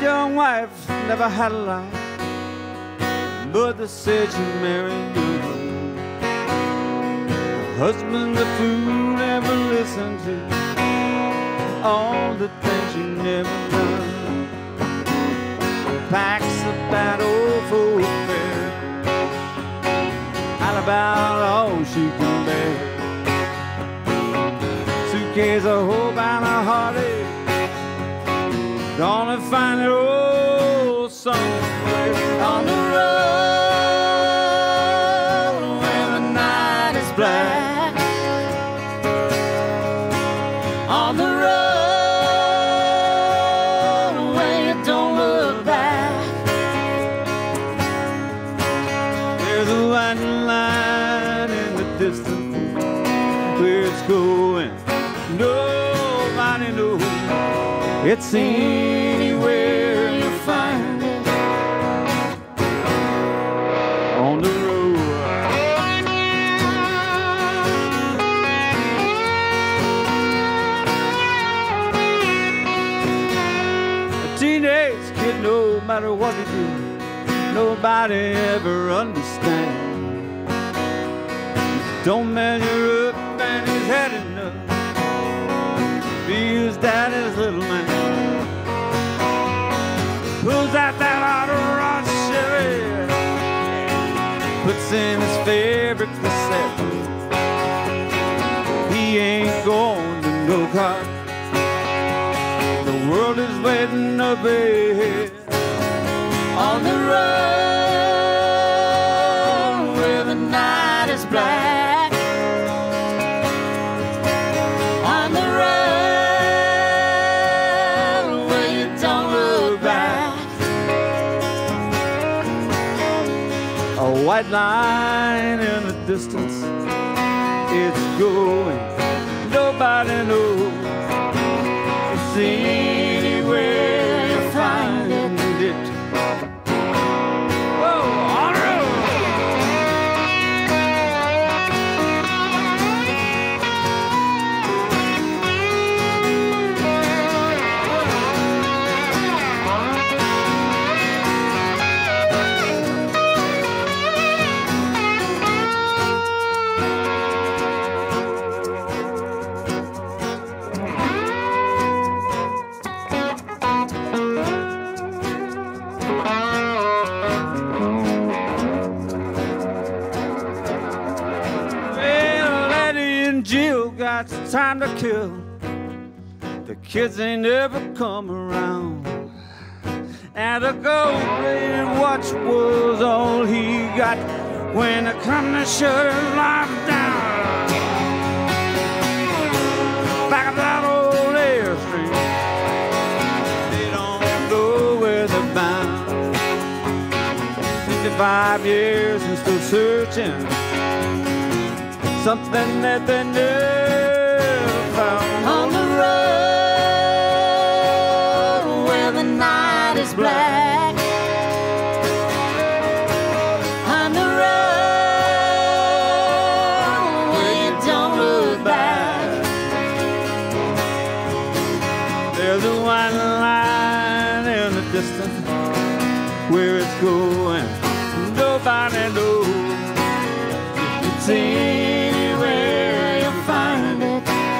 young wife never had a life, but they said she married you. Husband a fool, never listened to all the things she never done. Packs a bad old folk fair, all about all she can bear. Suitcase of hope and a heartache, gonna find it all somewhere on the road where the night is black. On the road where you don't look back. There's a white line in the distance where it's going. Nobody knows. It's anywhere you find it on the road. A teenage kid, no matter what he do, nobody ever understands. Don't measure up and he's had enough. Be his daddy's little man. Pulls out that auto rod Chevy, puts in his favorite cassette. He ain't going to no car. The world is waiting up ahead on the road where the night is black. On the road where you don't look back. A white line in the distance, it's going, nobody knows. It's anywhere you find it. Whoa, on the road. Got time to kill. The kids ain't never come around, and a gold-plated watch was all he got when they come to shut his life down. Back at that old airstream, they don't know where they're bound. Fifty-five years and still searching, something that they never found. On the road where the night is black. On the road where you don't look back. There's a white line in the distance where it's going. Nobody knows. It's anywhere you find it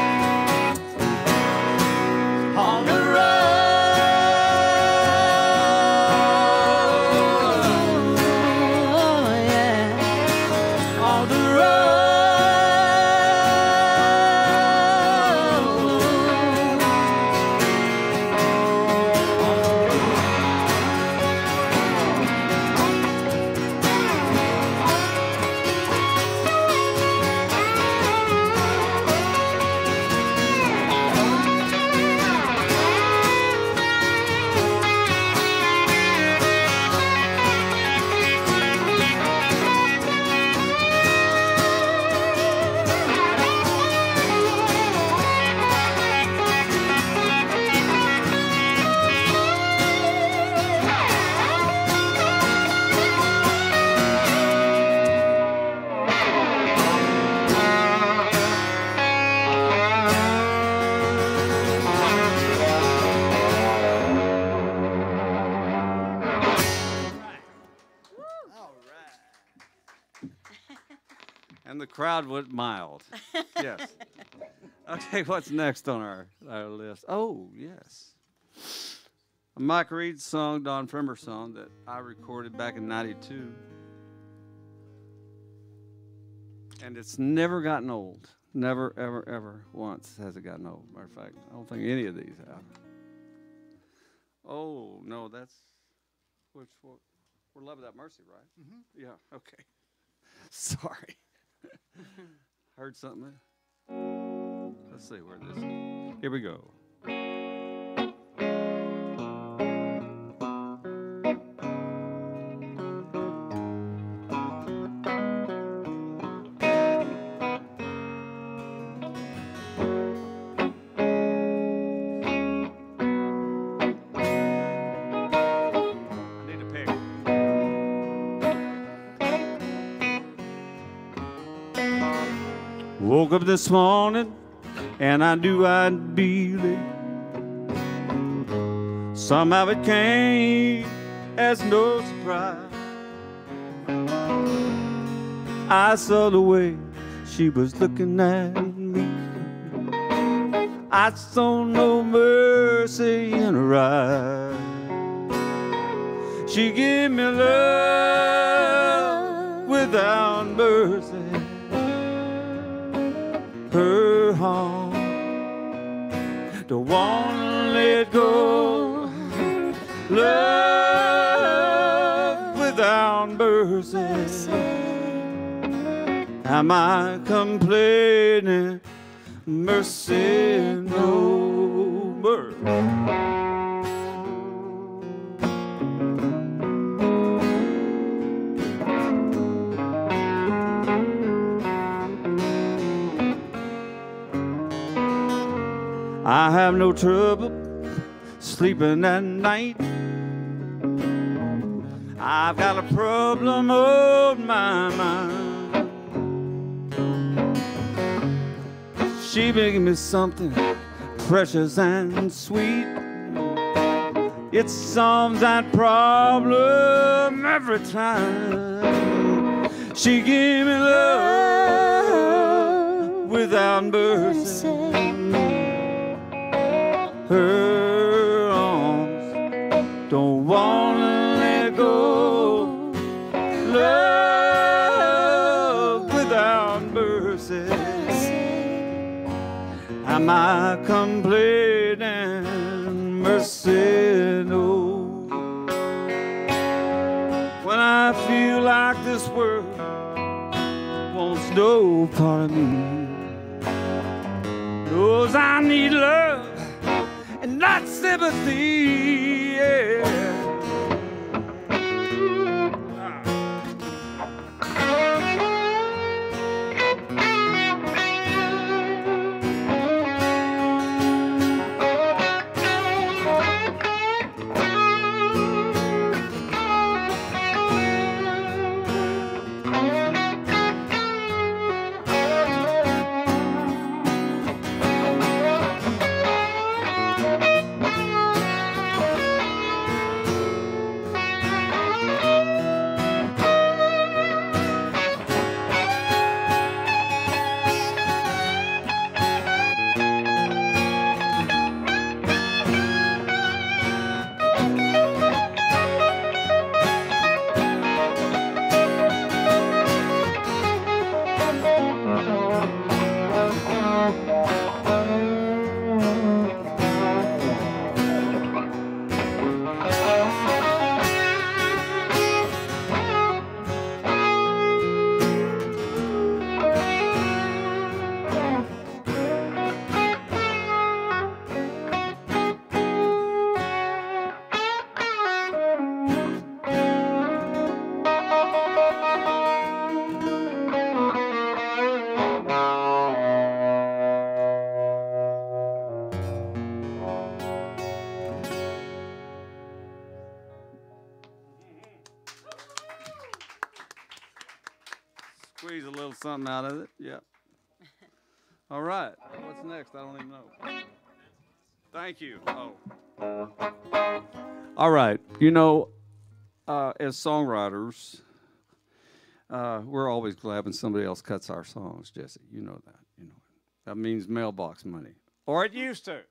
on the road, oh, yeah. On the road. crowd went mild. Yes. Okay, what's next on our, our list? Oh, yes. A Mike Reed song, Don Frimmer song that I recorded back in ninety-two. And it's never gotten old. Never, ever, ever once has it gotten old. Matter of fact, I don't think any of these have. Oh, no, that's, which, what, we're Love Without Mercy, right? Mm-hmm. Yeah, okay. Sorry. Heard something. Let's see where this is. Here we go. Woke up this morning and I knew I'd be late. Somehow it came as no surprise. I saw the way she was looking at me. I saw no mercy in her eyes. She gave me love without mercy. Her heart don't wanna let go. Love without mercy. Am I complaining? Mercy no mercy. I have no trouble sleeping at night. I've got a problem on my mind. She bringing me something precious and sweet. It solves that problem every time. She gave me love without mercy. Her arms don't wanna let go. Love without mercy. Am I complaining? Mercy no. When I feel like this world wants no part of me, knows I need love and not sympathy, yeah. Squeeze a little something out of it. Yep. All right. What's next? I don't even know. Thank you. Oh. All right. You know, uh, as songwriters, uh, we're always glad when somebody else cuts our songs, Jesse. You know that. You know that means mailbox money, or it used to.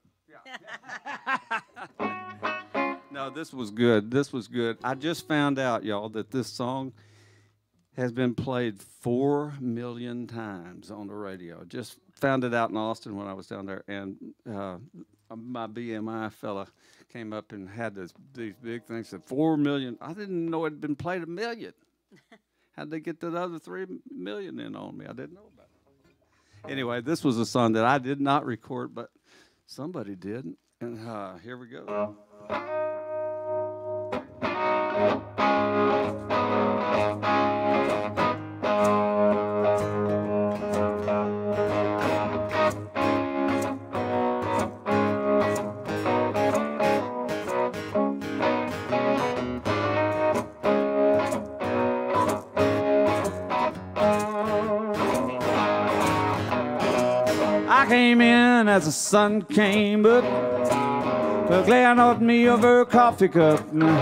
Yeah. No, this was good. This was good. I just found out, y'all, that this song has been played four million times on the radio. Just found it out in Austin when I was down there, and uh, my B M I fella came up and had this, these big things. Said four million. I didn't know it had been played a million. How'd they get the other three million in on me? I didn't know about it. Anyway, this was a song that I did not record, but somebody did, and uh, here we go. I came in as the sun came up, glaring at me over a coffee cup.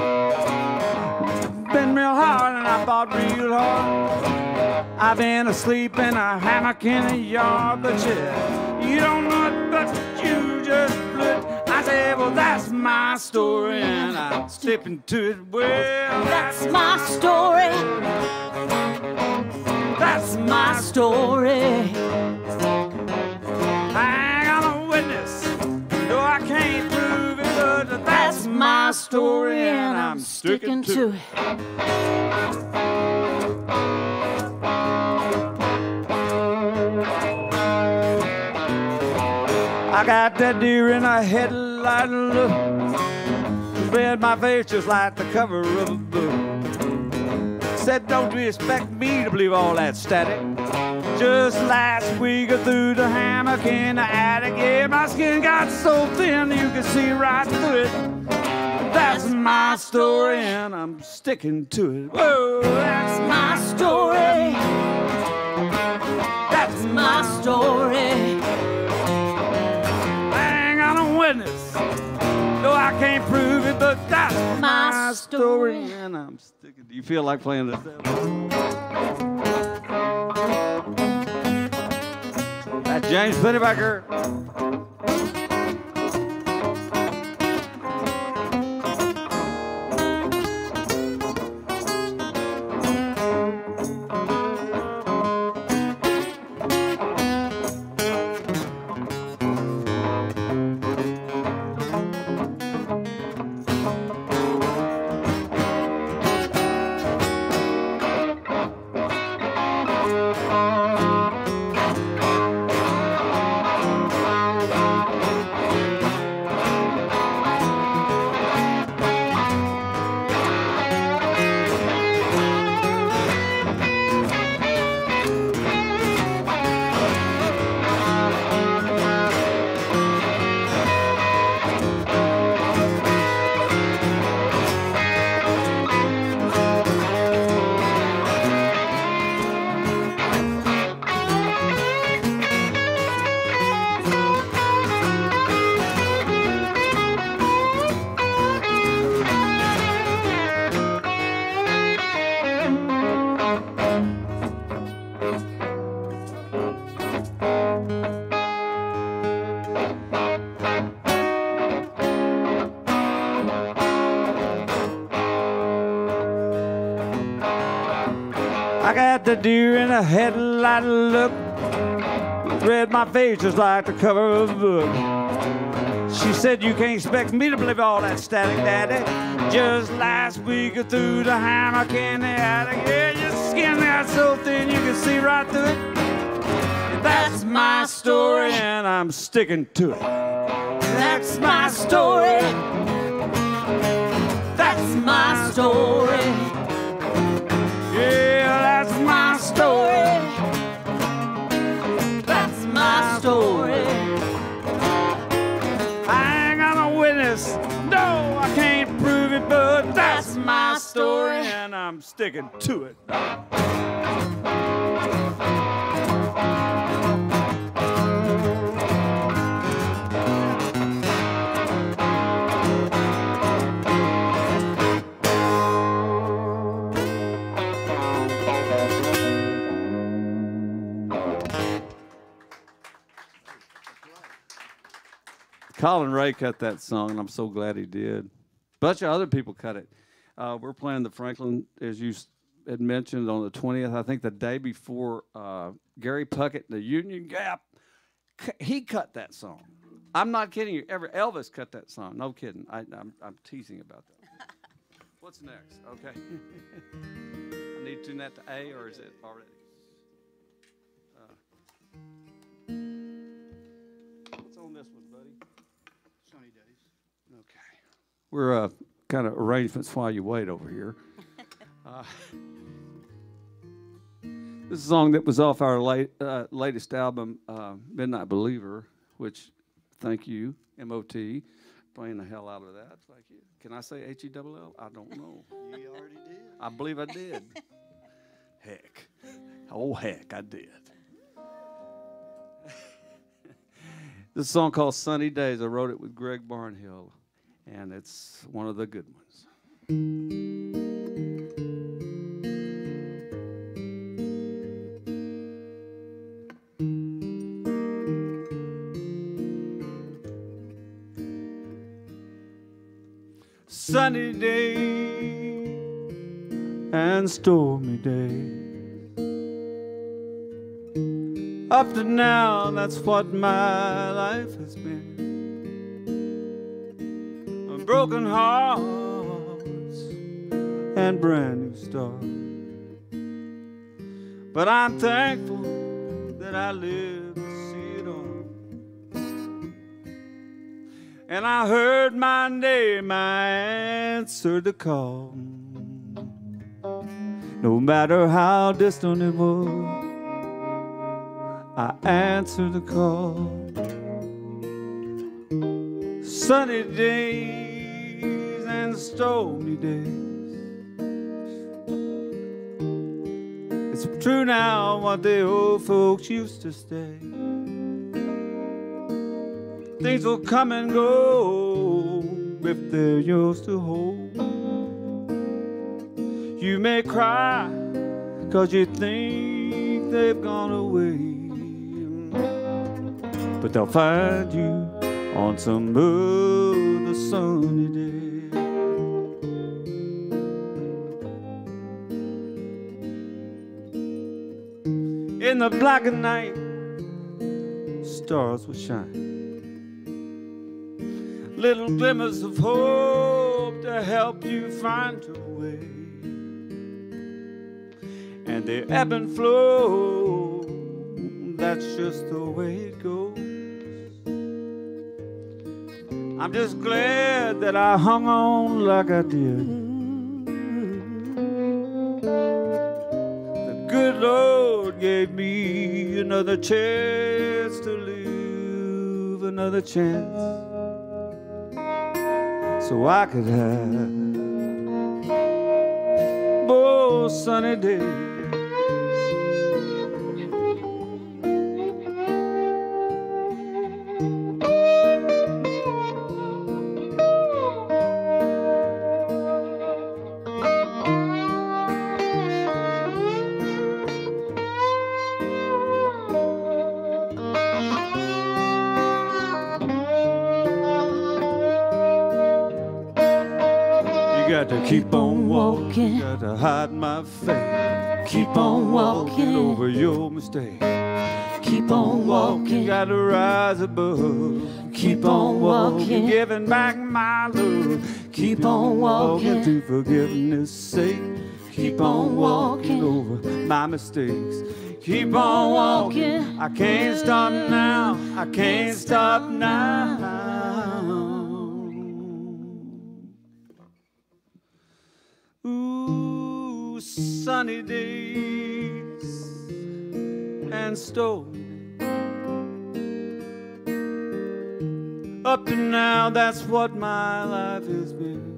Been real hard and I fought real hard. I've been asleep in a hammock in a yard, but yeah, you don't know it, but you just blew it. I said, well, that's my story, and I'm slipping to it. Well, That's my story. that's My story. I ain't got no witness, no, I can't prove it, but that's my story, and I'm sticking to it. I got that deer in a headlight look, spread my face just like the cover of a book. Said, don't you expect me to believe all that static? Just last week I threw the hammock in the attic. Yeah, my skin got so thin you could see right through it. That's my story, and I'm sticking to it. Whoa, that's My story. that's My story. I ain't got no witness, no, I can't prove it, but that's My my story, and I'm sticking. Do you feel like playing this? That's James Pennybacker. I got the deer in a headlight look, read my face just like the cover of a book. She said, you can't expect me to believe all that static, daddy. Just last week I threw the hammock in the attic. Yeah, your skin got so thin you can see right through it. That's my story, and I'm sticking to it. That's my story. That's my story. Yeah, that's my story. That's my story. I ain't got no witness, no, I can't prove it, but that's my story, and I'm sticking to it. Colin Ray cut that song, and I'm so glad he did. A bunch of other people cut it. Uh, we're playing the Franklin, as you had mentioned, on the twentieth. I think the day before uh, Gary Puckett, the Union Gap, he cut that song. I'm not kidding you. Ever Elvis cut that song. No kidding. I, I'm, I'm teasing about that. What's next? Okay. I need to tune that to A, or is it already? Uh, what's on this one, buddy? Sunny Days. Okay. We're uh, kind of arrangements while you wait over here. Uh, this is a song that was off our late, uh, latest album, uh, Midnight Believer, which, thank you, M O T, playing the hell out of that. Thank you. Can I say H E L L? I don't know. You already did. I believe I did. Heck. Oh, heck, I did. This is a song called Sunny Days. I wrote it with Greg Barnhill, and it's one of the good ones. Sunny days and stormy days. Up to now, that's what my life has been. Broken hearts and brand new stars. But I'm thankful that I lived to see it all. And I heard my name, I answered the call. No matter how distant it was, I answered the call. Sunny days and stormy days. It's true now what the old folks used to say. Things will come and go if they're yours to hold. You may cry 'cause you think they've gone away, but they'll find you on some other sunny day. In the black of night, stars will shine. Little glimmers of hope to help you find your way. And they ebb and flow, that's just the way it goes. I'm just glad that I hung on like I did. The good Lord gave me another chance to live, another chance, so I could have more sunny days. To keep on walking, got to hide my face. Keep on walking over your mistake. Keep on walking, got to rise above. Keep on walking, giving back my love. Keep on walking to forgiveness' sake. Keep on walking over my mistakes. Keep on walking, I can't stop now. I can't stop now. Ooh, sunny days and stormy days. Up to now, that's what my life has been.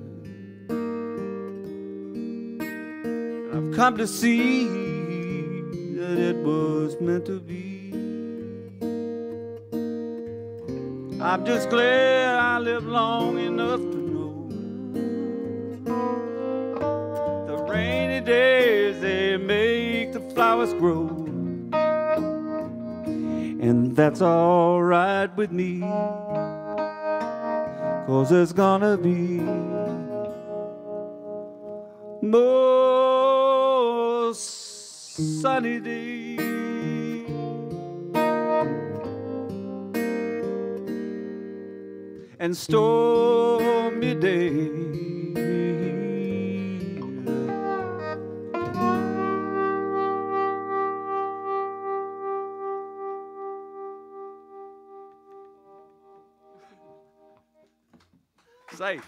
And I've come to see that it was meant to be. I'm just glad I lived long enough to know rainy days, they make the flowers grow. And that's all right with me. 'cause there's gonna be more sunny days and stormy days. Safe.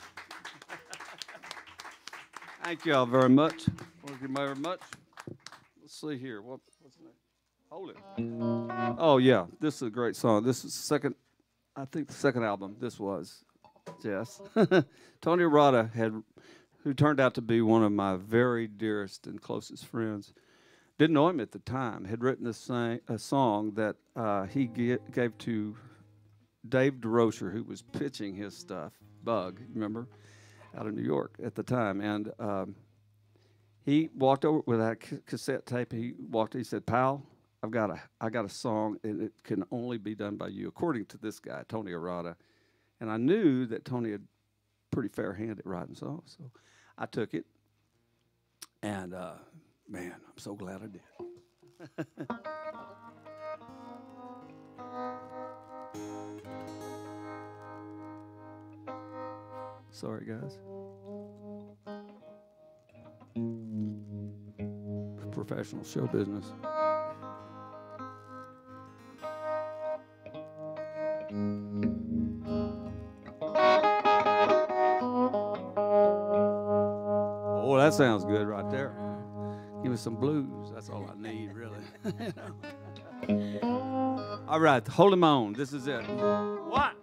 Thank you all very much. Thank you very much. Let's see here. What, what's next? Hold it. Oh, yeah. This is a great song. This is the second, I think the second album. This was, yes. Tony Arata had, who turned out to be one of my very dearest and closest friends. Didn't know him at the time. Had written a, sang, a song that uh, he get, gave to Dave DeRocher, who was pitching his stuff, Bug, remember? Out of New York at the time, and um, he walked over with that c cassette tape. He walked. He said, "Pal, I've got a, I got a song, and it can only be done by you," according to this guy, Tony Arata. And I knew that Tony had pretty fair hand at writing songs, so I took it. And uh, man, I'm so glad I did. Sorry, guys. Professional show business. Oh, that sounds good right there. Give me some blues. That's all I need, really. All right, hold him on. This is it. One.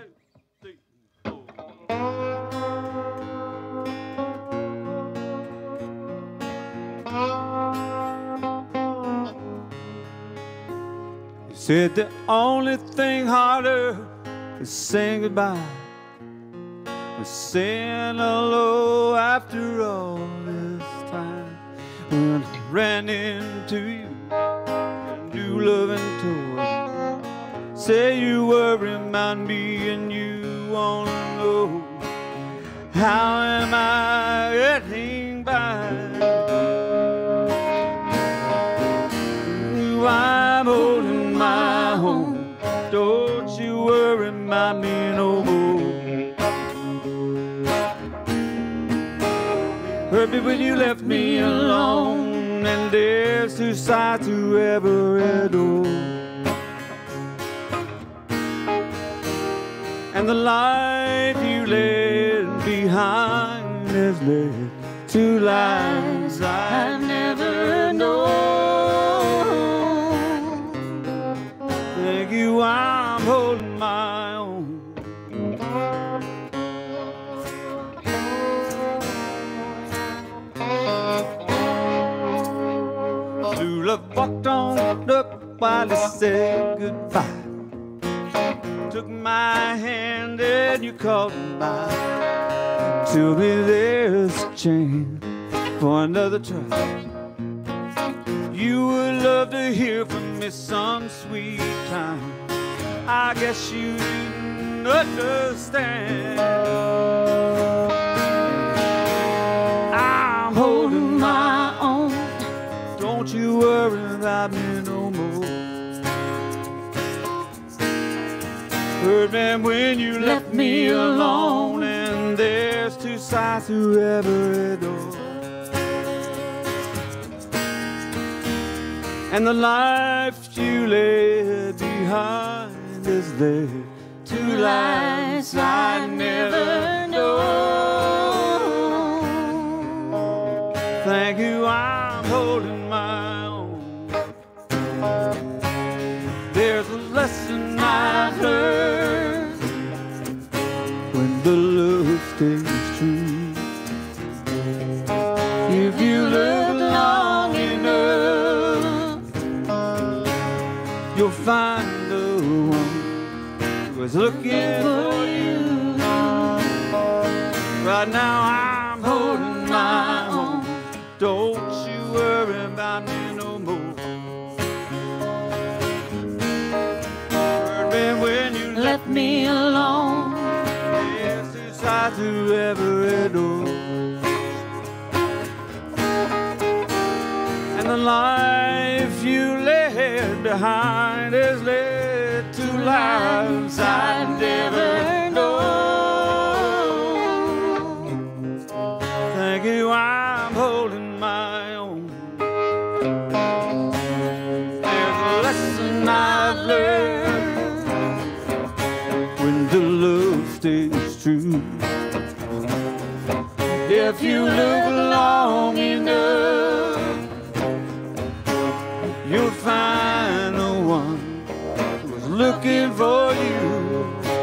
Said the only thing harder is saying goodbye, was saying hello after all this time. When I ran into you and you loving toy, say you were remind me and you wanna know how am I getting by? I'm holding my home. Don't you worry about me no more. Hurt me when you left me alone, and there's two sides to every door. And the life you left behind has led to lives I never know. I'm holding my own. True love walked on up while he said goodbye. Took my hand and you called mine. Told me there's a chance for another try. You would love to hear from me some sweet time. I guess you didn't understand. I'm holding my own. Don't you worry about me no more. Hurt me when you left me alone, and there's two sides to every door. And the life you led behind is there to lives I never know. Thank you, I'm holding my own. There's a lesson I've learned when the love stays true. If you look long enough, you'll find the one who is looking for you. Right now I'm holding my own. Don't you worry about me no more. Hurt me when you left me alone. There's through every door. And the life you led behind has led to lives I never know. Thank you, I'm holding my own. There's a lesson I've learned when the love stays true. If you look long enough, you'll find the one who's looking for you.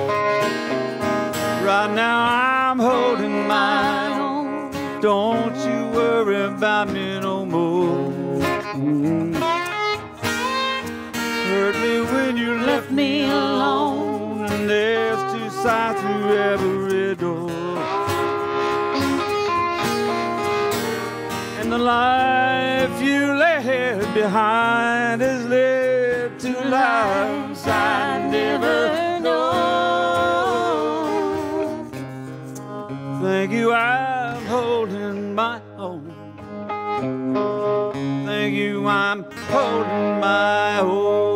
Right now I'm holding my own. Don't you worry about me no more. Mm. Hurt me when you left me alone, and there's two sides through every door. And the life you left behind has led to lives I never know. Thank you, I'm holding my own. Thank you, I'm holding my own.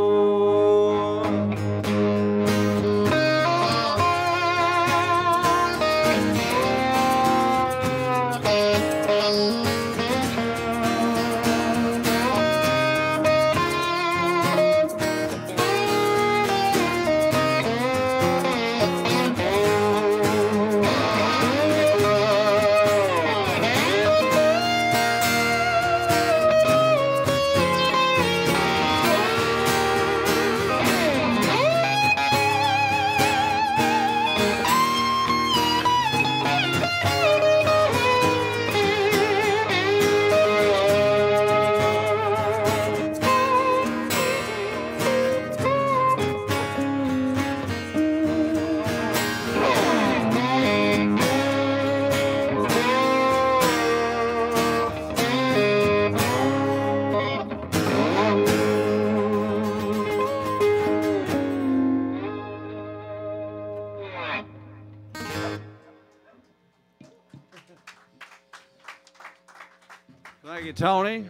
Thank you, Tony.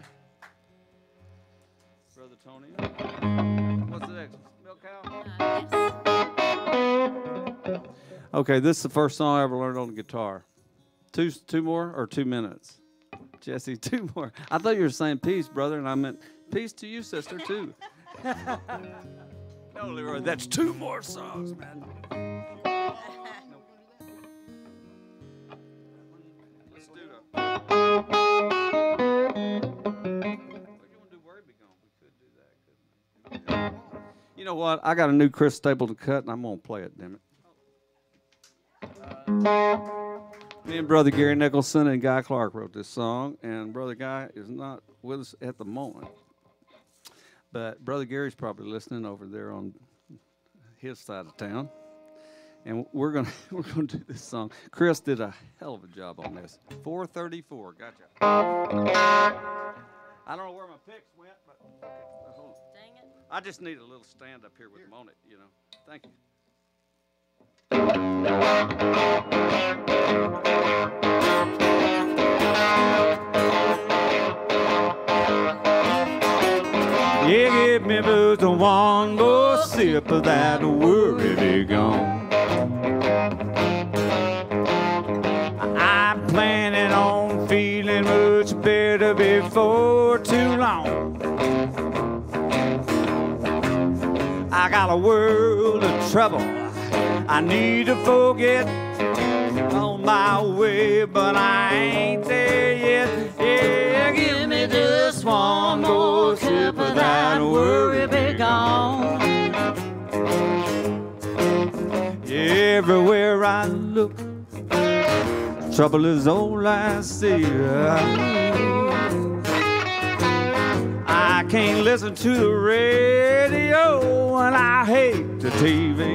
Brother Tony. What's the next? Milk Cow? Okay, this is the first song I ever learned on the guitar. Two, two more or two minutes? Jesse, two more. I thought you were saying peace, brother, and I meant peace to you, sister, too. No, Leroy, that's two more songs, man. Let's do that. You know what? I got a new Chris Stapleton cut, and I'm going to play it, damn it. Uh, me and Brother Gary Nicholson and Guy Clark wrote this song, and Brother Guy is not with us at the moment. But Brother Gary's probably listening over there on his side of town. And we're going we're gonna do this song. Chris did a hell of a job on this. four thirty-four, gotcha. I don't know where my picks went, but hold on. Dang it. I just need a little stand up here with them on it, you know. Thank you. Yeah, give me booze and one more sip of that worry be gone. I'm planning on feeling much better before too long. I got a world of trouble I need to forget on my way, but I ain't there yet. Yeah, give me just one more sip of that worry be gone. Everywhere I look, trouble is all I see. I can't listen to the radio and I hate the T V.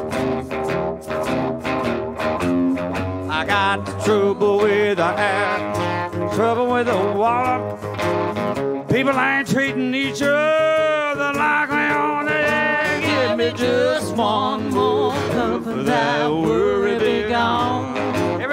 I got trouble with the air, trouble with the water. People ain't treating each other like they ought to. Give me just one more cup of that worry be gone.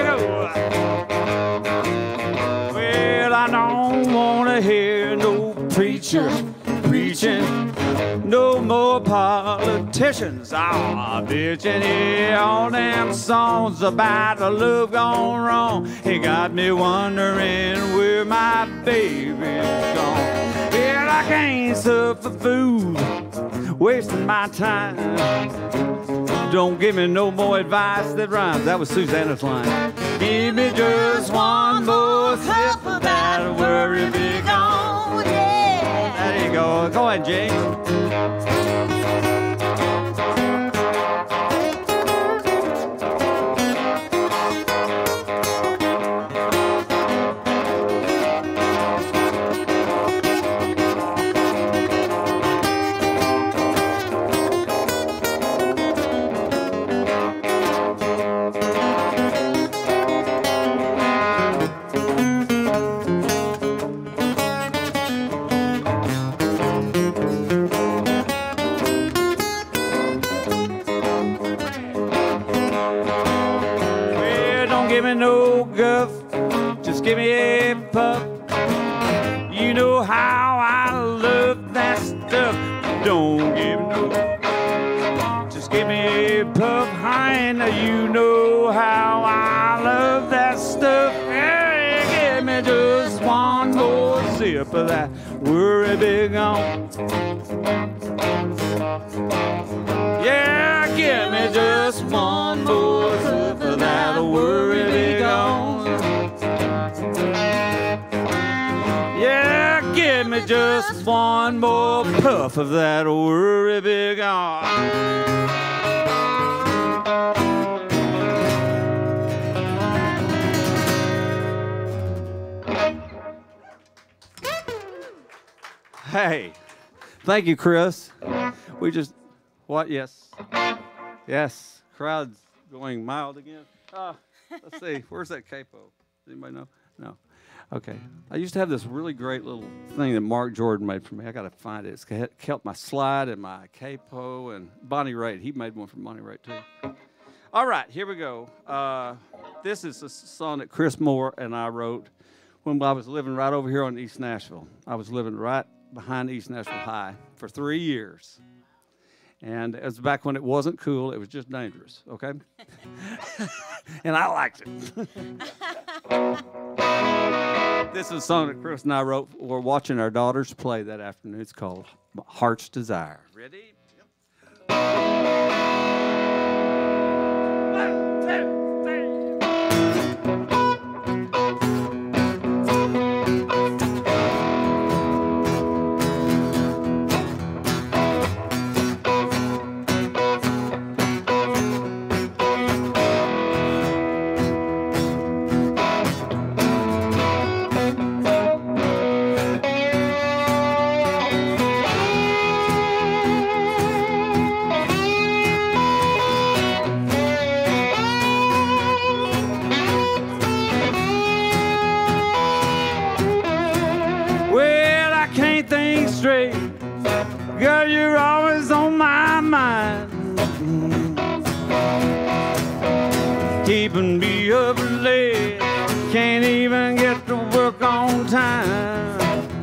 politicians are bitching here. All them songs about the love gone wrong. It got me wondering where my baby's gone. Well, I can't suffer food, wasting my time. Don't give me no more advice that rhymes. That was Susanna's line. Give me just one more sip of that worry be gone. Yeah. There you go. Go ahead, James. Give me a puff. You know how I love that stuff. Don't give me no. Just give me a puff, honey. You know how I love that stuff. Hey, give me just one more sip of that worry be gone. Yeah, give me just one more sip of that worry be gone. Yeah, give me just one more puff of that worry be gone. Hey, thank you, Chris. We just, what? Yes. Yes, crowd's going mild again. Uh, let's see, where's that capo? Does anybody know? No. Okay. I used to have this really great little thing that Mark Jordan made for me. I got to find it. It's kept my slide and my capo, and Bonnie Raitt. He made one for Bonnie Raitt, too. All right, here we go. Uh, this is a song that Chris Moore and I wrote when I was living right over here on East Nashville. I was living right behind East Nashville High for three years. And it was back when it wasn't cool. It was just dangerous, okay? And I liked it. This is a song that Chris and I wrote. We're watching our daughters play that afternoon. It's called Heart's Desire. Ready? Yep. One, two, three. Girl, you're always on my mind, keeping me up late, can't even get to work on time.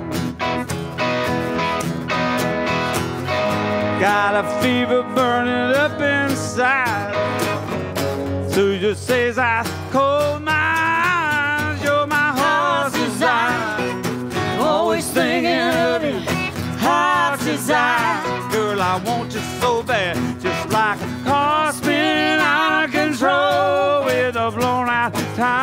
Got a fever burning up inside, so just says I close my eyes. You're my heart's desire, always thinking of you. Heart's desire, girl, I want you so bad, just like a car spinning out of control with a blown out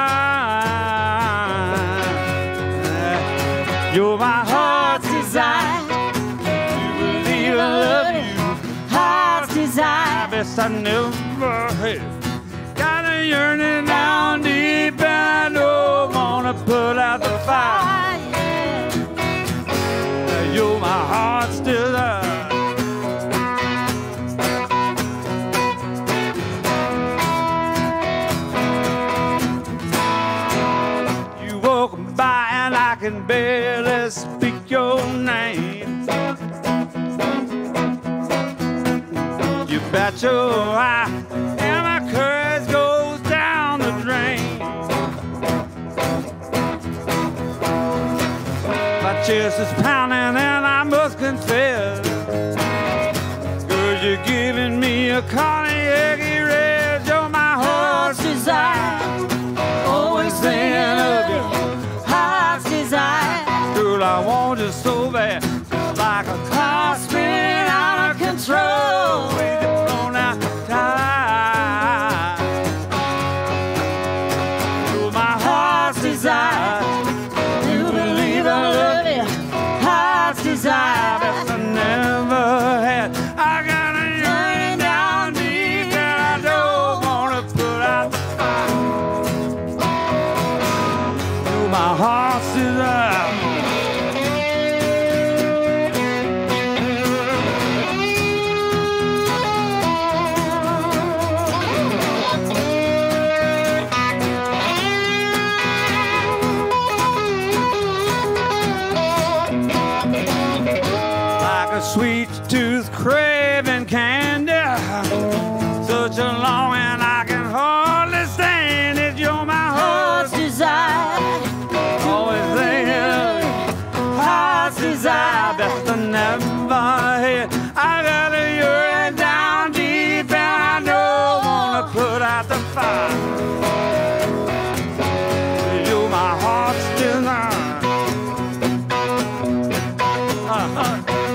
tire. You're my heart's desire, you believe I love you. Heart's desire, best I never had. Got a yearning down deep, and I don't wanna put out the fire. You're my heart's desire. You walk by and I can barely speak your name. You bat your eye and my courage goes down the drain. My chest is pounding and I must confess, girl, you're giving heart's desire. You believe I love you, heart's desire, best I never had. I got a yearning down deep and I don't wanna put out the fire. You're my heart's desire. Sweet tooth craving candy, such a longing I can hardly stand it. You're my heart's desire, always thinking, heart's desire, best I never had. I got a urine down deep and I don't wanna put out the fire. You're my heart's desire. Uh-huh.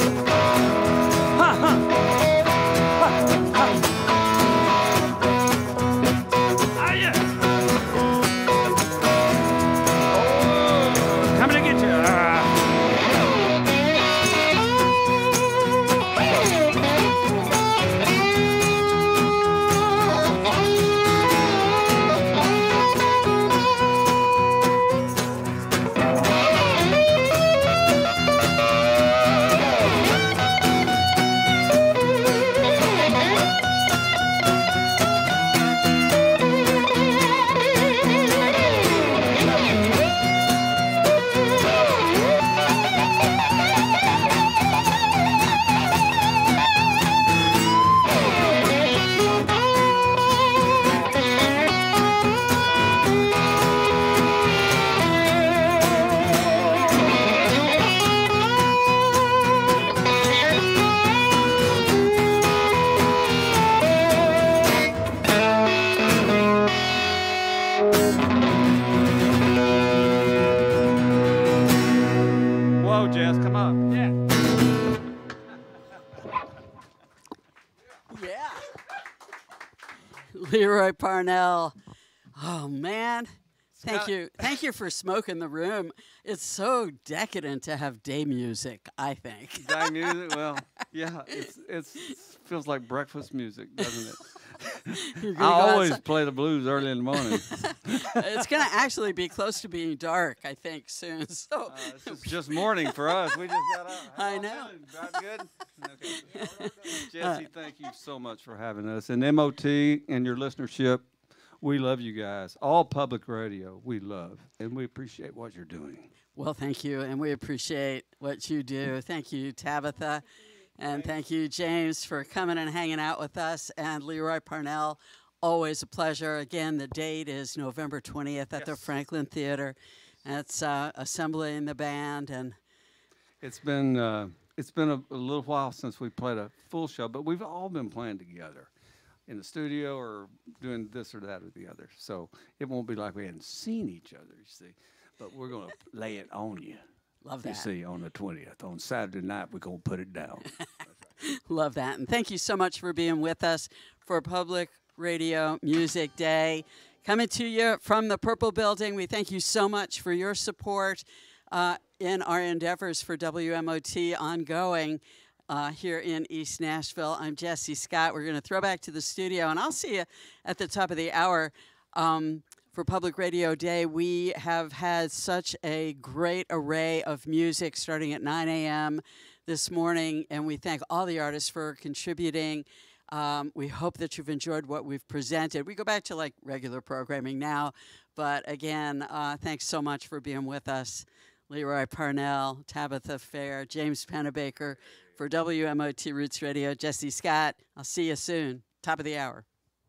Leroy Parnell. Oh, man. Thank you. Thank you for smoking the room. It's so decadent to have day music, I think. Day music? Well, yeah, it's it's feels like breakfast music, doesn't it? I always outside. play the blues early in the morning. It's going to actually be close to being dark, I think, soon. So uh, it's just morning for us. We just got up. I know. Good? Okay. Jesse, thank you so much for having us. And M O T and your listenership, we love you guys. All public radio, we love, and we appreciate what you're doing. Well, thank you, and we appreciate what you do. Thank you, Tabitha. And thank you, James, for coming and hanging out with us. And Leroy Parnell, always a pleasure. Again, the date is November twentieth at yes. the Franklin Theater. It's uh, assembling the band. And it's been uh, it's been a, a little while since we played a full show, but we've all been playing together in the studio or doing this or that or the other. So it won't be like we hadn't seen each other, you see. But we're going to lay it on you. Love that. You see, on the twentieth. On Saturday night, we're going to put it down. Love that. And thank you so much for being with us for Public Radio Music Day. Coming to you from the Purple Building, we thank you so much for your support uh, in our endeavors for W M O T ongoing uh, here in East Nashville. I'm Jesse Scott. We're going to throw back to the studio, and I'll see you at the top of the hour. Um, For Public Radio Day, we have had such a great array of music starting at nine a m this morning, and we thank all the artists for contributing. Um, we hope that you've enjoyed what we've presented. We go back to like regular programming now, but again, uh, thanks so much for being with us. Leroy Parnell, Tabitha Fair, James Pennebaker for W M O T Roots Radio, Jesse Scott. I'll see you soon. Top of the hour.